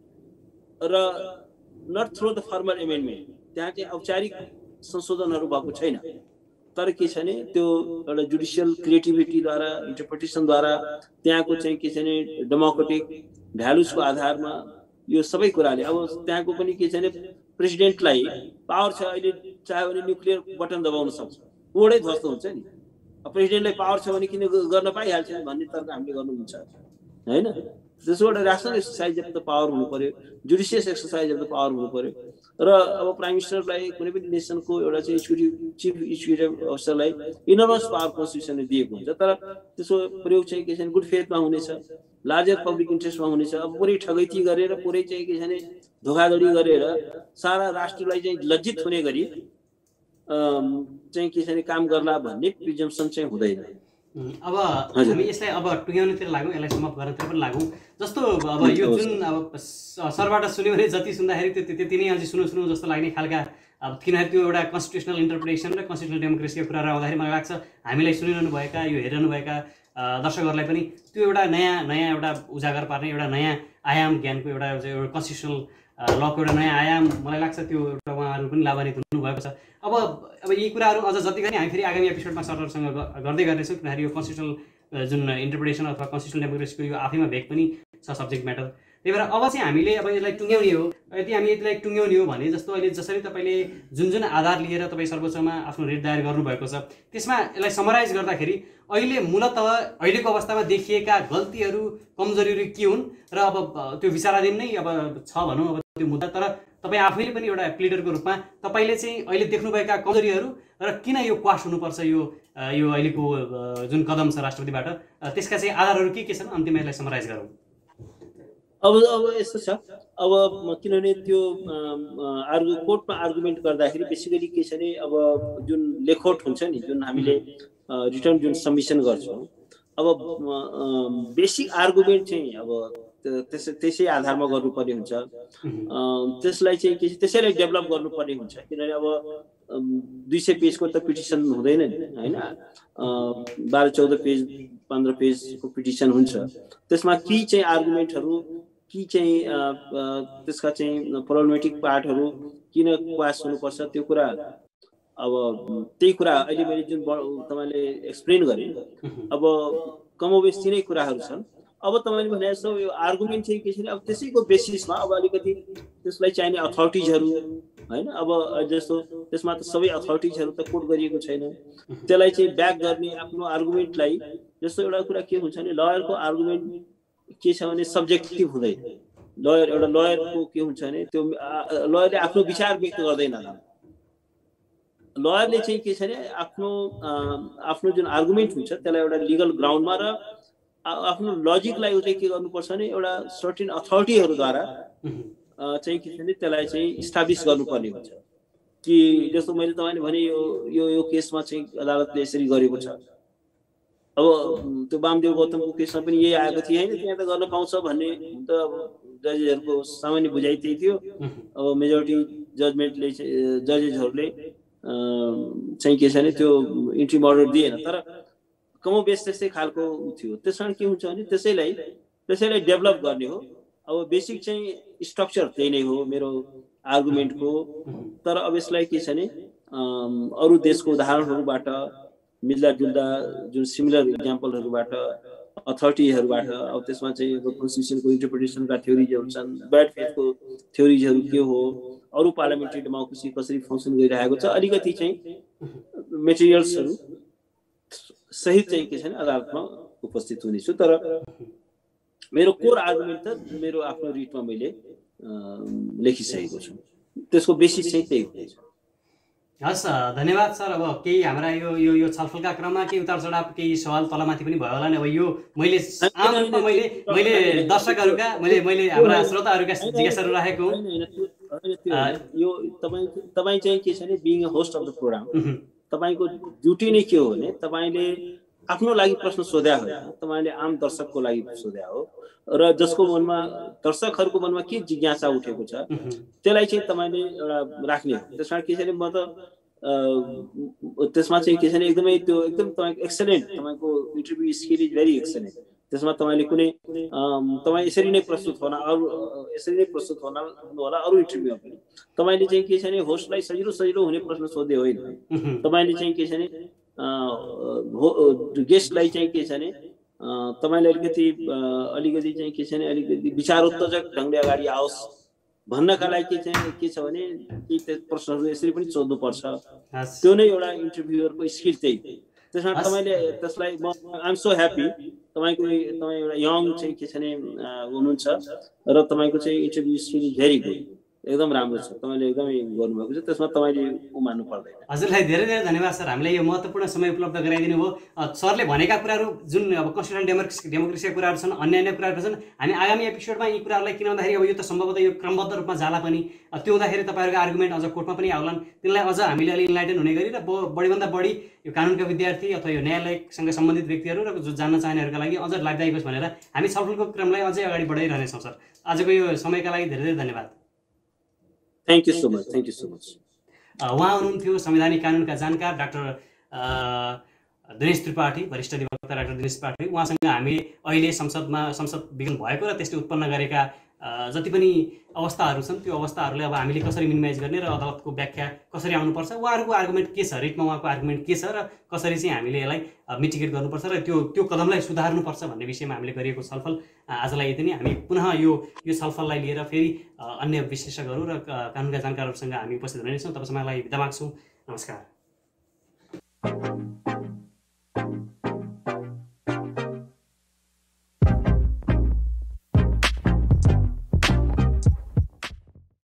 र not through the formal amendment, त्यहाँ चाहिँ औपचारिक संशोधनहरू भएको छैन। तर के छ भने त्यो एउटा जुडिसियल क्रिएटिभिटीद्वारा, इन्टरप्रिटेसनद्वारा, त्यहाँको चाहिँ के छ भने डेमोक्रेटिक भ्यालुजको आधारमा यो सबै कुराले अब त्यहाँको पनि के छ भने प्रेसिडेन्टलाई पावर छ, अहिले चाह्यो भने न्युक्लियर बटन दबाउन सक्छ, ओडै ध्वस्त हुन्छ नि। प्रेसिडेन्टलाई पावर छ भने किन गर्न पाइहाल्छ भन्ने तर्क हामीले गर्नुहुन्छ होइन। त्यसो एउटा राष्ट्र एक्सर्साइज अफ द पावर हुनु पर्यो, judicious exercise of the power हुनु पर्यो। र अब प्राइम मिनिस्टरलाई कुनै पनि नेसनको एउटा चाहिँ एक्जिक्युटिभ चिफ एक्जिक्युटिभ अफिसरलाई इनर्मस पावर कन्स्टिट्युसनले दिएको हुन्छ। तर त्यसको प्रयोग चाहिँ के छ भने गुड फेथमा हुनेछ, लार्जर पब्लिक इन्ट्रेस्टमा हुनेछ। अब पुरै ठगैती गरेर, पुरै चाहिँ के छ भने धोखाधडी गरेर सारा राष्ट्रलाई चाहिँ लज्जित हुने गरी चाहिँ के छ भने काम गर्ला भन्ने प्रिजम्पसन चाहिँ हुँदैन। अब हामी यसलाई अब टुङ्ग्याउनेतिर लागौँ, यसलाई समाप्त गर्नतिर पनि लागौँ। जस्तो अब यो जुन अब सरबाट सुन्यो भने जति सुन्दाखेरि त्यो त्यति नै अझै सुनु सुनु जस्तो लाग्ने खालका, अब किनभने त्यो एउटा कन्स्टिट्युसनल इन्टरप्रिटेसन र कन्स्टिट्युसनल डेमोक्रेसीको कुराहरू आउँदाखेरि मलाई लाग्छ हामीलाई सुनिरहनुभएका, यो हेरिरहनुभएका दर्शकहरूलाई पनि त्यो एउटा नयाँ नयाँ एउटा उजागर पार्ने एउटा नयाँ आयाम ज्ञानको एउटा एउटा कन्स्टिट्युसनल लको एउटा नयाँ आयाम मलाई लाग्छ त्यो एउटा उहाँहरू पनि लाभान्वित हुनुभएको छ। अब अब यी कुराहरू अझ जति गरी हामी फेरि आगामी एपिसोडमा सरहरूसँग गर्दै गर्नेछौँ, किनभने यो कन्स्टिट्युसनल जुन इन्टरप्रिटेसन अथवा कन्स्टिट्युसनल डेमोक्रेसीको यो आफैमा भेग पनि छ सब्जेक्ट म्याटर। त्यही भएर अब चाहिँ हामीले अब यसलाई टुङ्ग्याउने हो। यदि हामी यसलाई टुङ्ग्याउने हो भने जस्तो अहिले जसरी तपाईँले जुन जुन आधार लिएर तपाईँ सर्वोच्चमा आफ्नो रिट दायर गर्नुभएको छ, त्यसमा यसलाई समराइज गर्दाखेरि अहिले मूलतः अहिलेको अवस्थामा देखिएका गल्तीहरू, कमजोरीहरू के हुन् र अब त्यो विचाराधीन नै अब छ भनौँ अब त्यो मुद्दा। तर तपाईँ आफैले पनि एउटा प्लिडरको रूपमा तपाईँले चाहिँ अहिले देख्नुभएका कमजोरीहरू र किन यो क्वास हुनुपर्छ यो यो अहिलेको जुन कदम छ राष्ट्रपतिबाट, त्यसका चाहिँ आधारहरू के के छन्, अन्तिममा यसलाई समराइज गरौँ। अब अब यस्तो छ, अब किनभने त्यो आर्गु कोर्टमा आर्गुमेन्ट गर्दाखेरि बेसिकली के छ भने अब जुन लेखोट हुन्छ नि, जुन हामीले रिटर्न जुन सबमिसन गर्छौँ, अब बेसिक आर्गुमेन्ट चाहिँ अब त्यसै त्यसै आधारमा गर्नुपर्ने हुन्छ। त्यसलाई चाहिँ के त्यसैलाई डेभलप गर्नुपर्ने हुन्छ, किनभने अब दुई सय पेजको त पिटिसन हुँदैन नि होइन, बाह्र चौध पेज पन्ध्र पेजको पिटिसन हुन्छ। त्यसमा के चाहिँ आर्गुमेन्टहरू, के चाहिँ त्यसका चाहिँ प्रब्लमेटिक पार्टहरू किन क्वास हुनुपर्छ, त्यो कुरा अब त्यही कुरा अहिले मैले जुन तपाईँले एक्सप्लेन गरेँ, अब कमोबेस तिनै कुराहरू छन्। अब तपाईँले भने जस्तो यो आर्गुमेन्ट चाहिँ के छ भने अब त्यसैको बेसिसमा अब अलिकति त्यसलाई चाहिने अथोरिटिजहरू होइन, अब जस्तो त्यसमा त सबै अथोरिटिजहरू त कोट गरिएको छैन, त्यसलाई चाहिँ ब्याक गर्ने आफ्नो आर्गुमेन्टलाई। जस्तो एउटा कुरा के हुन्छ भने लयरको आर्गुमेन्ट के छ भने सब्जेक्टिभ हुँदैन। लयर एउटा लयरको के हुन्छ भने त्यो लयरले आफ्नो विचार व्यक्त गर्दैन। लयरले चाहिँ के छ भने आफ्नो आफ्नो जुन आर्गुमेन्ट हुन्छ त्यसलाई एउटा लिगल ग्राउन्डमा र आफ्नो लजिकलाई उसले के गर्नुपर्छ भने एउटा सर्टेन अथोरिटीहरूद्वारा चाहिँ के छ भने त्यसलाई चाहिँ इस्टाब्लिस गर्नुपर्ने हुन्छ। कि जस्तो मैले तपाईँले भने यो यो यो केसमा चाहिँ अदालतले यसरी गरेको छ। अब त्यो वामदेव गौतमको केसमा पनि यही आएको थियो होइन, त्यहाँ त गर्न पाउँछ भन्ने त अब जजेसहरूको सामान्य बुझाइ त्यही थियो। अब मेजोरिटी जजमेन्टले जजेसहरूले चाहिँ के छ भने त्यो इन्ट्री अर्डर दिएन, तर कमोबेस त्यस्तै खालको थियो। त्यस कारण के हुन्छ भने त्यसैलाई त्यसैलाई डेभलप गर्ने हो। अब बेसिक चाहिँ स्ट्रक्चर त्यही नै हो मेरो आर्गुमेन्टको, तर अब यसलाई के छ भने अरू देशको उदाहरणहरूबाट मिल्दा जुल्दा जुन सिमिलर इक्जाम्पलहरूबाट अथोरिटीहरूबाट अब त्यसमा चाहिँ कन्स्टिट्युसनको इन्टरप्रिटेसनका थ्योरिजहरू छन्, ब्याड फेथको थ्योरिजहरू के हो, अरू पार्लियामेन्ट्री डेमोक्रेसी कसरी फङ्सन गरिरहेको छ, अलिकति चाहिँ मेटेरियल्सहरू सहित चाहिँ के छ भने अदालतमा उपस्थित हुनेछु। तर मेरो कोर आर्गुमेन्ट त मेरो आफ्नो रिटमा मैले लेखिसकेको छु, त्यसको बेसिस चाहिँ त्यही हुनेछ। हस्, धन्यवाद सर। अब केही हाम्रा यो यो यो छलफलका क्रममा केही उतार चढाव केही सवाल तलमाथि पनि भयो होला नि। अब यो मैले आम रूपमा मैले मैले दर्शकहरूका मैले मैले हाम्रा श्रोताहरूका जिज्ञासाहरू राखेको यो तपाईँ तपाईँ चाहिँ के छ भने being a host of the program तपाईँको ड्युटी नै के हो भने तपाईँले आफ्नो लागि प्रश्न सोध्या हो, तपाईँले आम दर्शकको लागि सोध्या हो र जसको मनमा दर्शकहरूको मनमा के जिज्ञासा उठेको छ त्यसलाई चाहिँ तपाईँले एउटा राख्ने हो। त्यसमा के छ भने म त त्यसमा चाहिँ के छ भने एकदमै त्यो एकदम तपाईँको एक्सलेन्ट, तपाईँको interview skill is very excellent. त्यसमा तपाईँले कुनै तपाईँ यसरी नै प्रस्तुत होला, अरू यसरी नै प्रस्तुत होला होला अरू इन्टरभ्यूमा पनि तपाईँले चाहिँ के छ भने होस्टलाई सजिलो सजिलो हुने प्रश्न सोध्दै होइन, तपाईँले चाहिँ के छ भने गेस्टलाई चाहिँ के छ भने तपाईँले अलिकति अलिकति चाहिँ के छ भने अलिकति विचारोत्तेजक ढङ्गले अगाडि आओस् भन्नका लागि के चाहिँ के छ भने ती प्रश्नहरू यसरी पनि सोध्नुपर्छ। त्यो नै एउटा इन्टरभ्युअरको स्किल त्यही। त्यसमा तपाईँले त्यसलाई म आइएम सो ह्याप्पी तपाईँको तपाईँ एउटा यङ चाहिँ के छ भने हुनुहुन्छ र तपाईँको चाहिँ interview skill is very good, एकदम राम्रो छ, तपाईँले एकदमै गर्नुभएको छ, त्यसमा तपाईँले उमान्नु पर्दैन। हजुरलाई धेरै धेरै धन्यवाद सर, हामीलाई यो महत्त्वपूर्ण समय उपलब्ध गराइदिनु भयो। सरले भनेका कुराहरू जुन अब कन्स्टिट्युसनल डेमोक्रेसी डेमोक्रेसीका कुराहरू छन्, अन्य अन्य कुराहरू छन्, हामी आगामी एपिसोडमा यी कुराहरूलाई किन भन्दाखेरि अब यो त सम्भवतः यो क्रमबद्ध रूपमा जाला पनि, त्यो हुँदाखेरि तपाईँहरूको आर्गुमेन्ट अझ कोर्टमा पनि आउलान्, तिनलाई अझ हामीले अलि इन्लाइटन हुने गरी र बढीभन्दा बढी यो कानुनका विद्यार्थी अथवा यो न्यायालयसँग सम्बन्धित व्यक्तिहरू र जो जान्न चाहनेहरूका लागि अझ लाभदायक होस् भनेर हामी छलफलको क्रमलाई अझै अगाडि बढाइरहनेछौँ। सर, आजको यो समयका लागि धेरै धेरै धन्यवाद। Thank you so much, thank you so much. उहाँ हुनुहुन्थ्यो संवैधानिक कानुनका जानकार डाक्टर दिनेश त्रिपाठी, वरिष्ठ अधिवक्ता डाक्टर दिनेश त्रिपाठी। उहाँसँग हामीले अहिले संसदमा संसद विघटन भएको र त्यसले उत्पन्न गरेका जति पनि अवस्थाहरू छन् त्यो अवस्थाहरूलाई अब हामीले कसरी मिनिमाइज गर्ने र अदालतको व्याख्या कसरी आउनुपर्छ, उहाँहरूको आर्गुमेन्ट के छ, रिटमा उहाँको आर्गुमेन्ट के छ र कसरी चाहिँ हामीले यसलाई मिटिगेट गर्नुपर्छ र त्यो त्यो कदमलाई सुधार्नुपर्छ भन्ने विषयमा हामीले गरिएको छलफल आजलाई यति नै। हामी पुनः यो यो छलफललाई लिएर फेरि अन्य विशेषज्ञहरू र कानुनका जानकारहरूसँग हामी उपस्थित रहनेछौँ। तबसम्मलाई बिदा माग्छौँ। नमस्कार।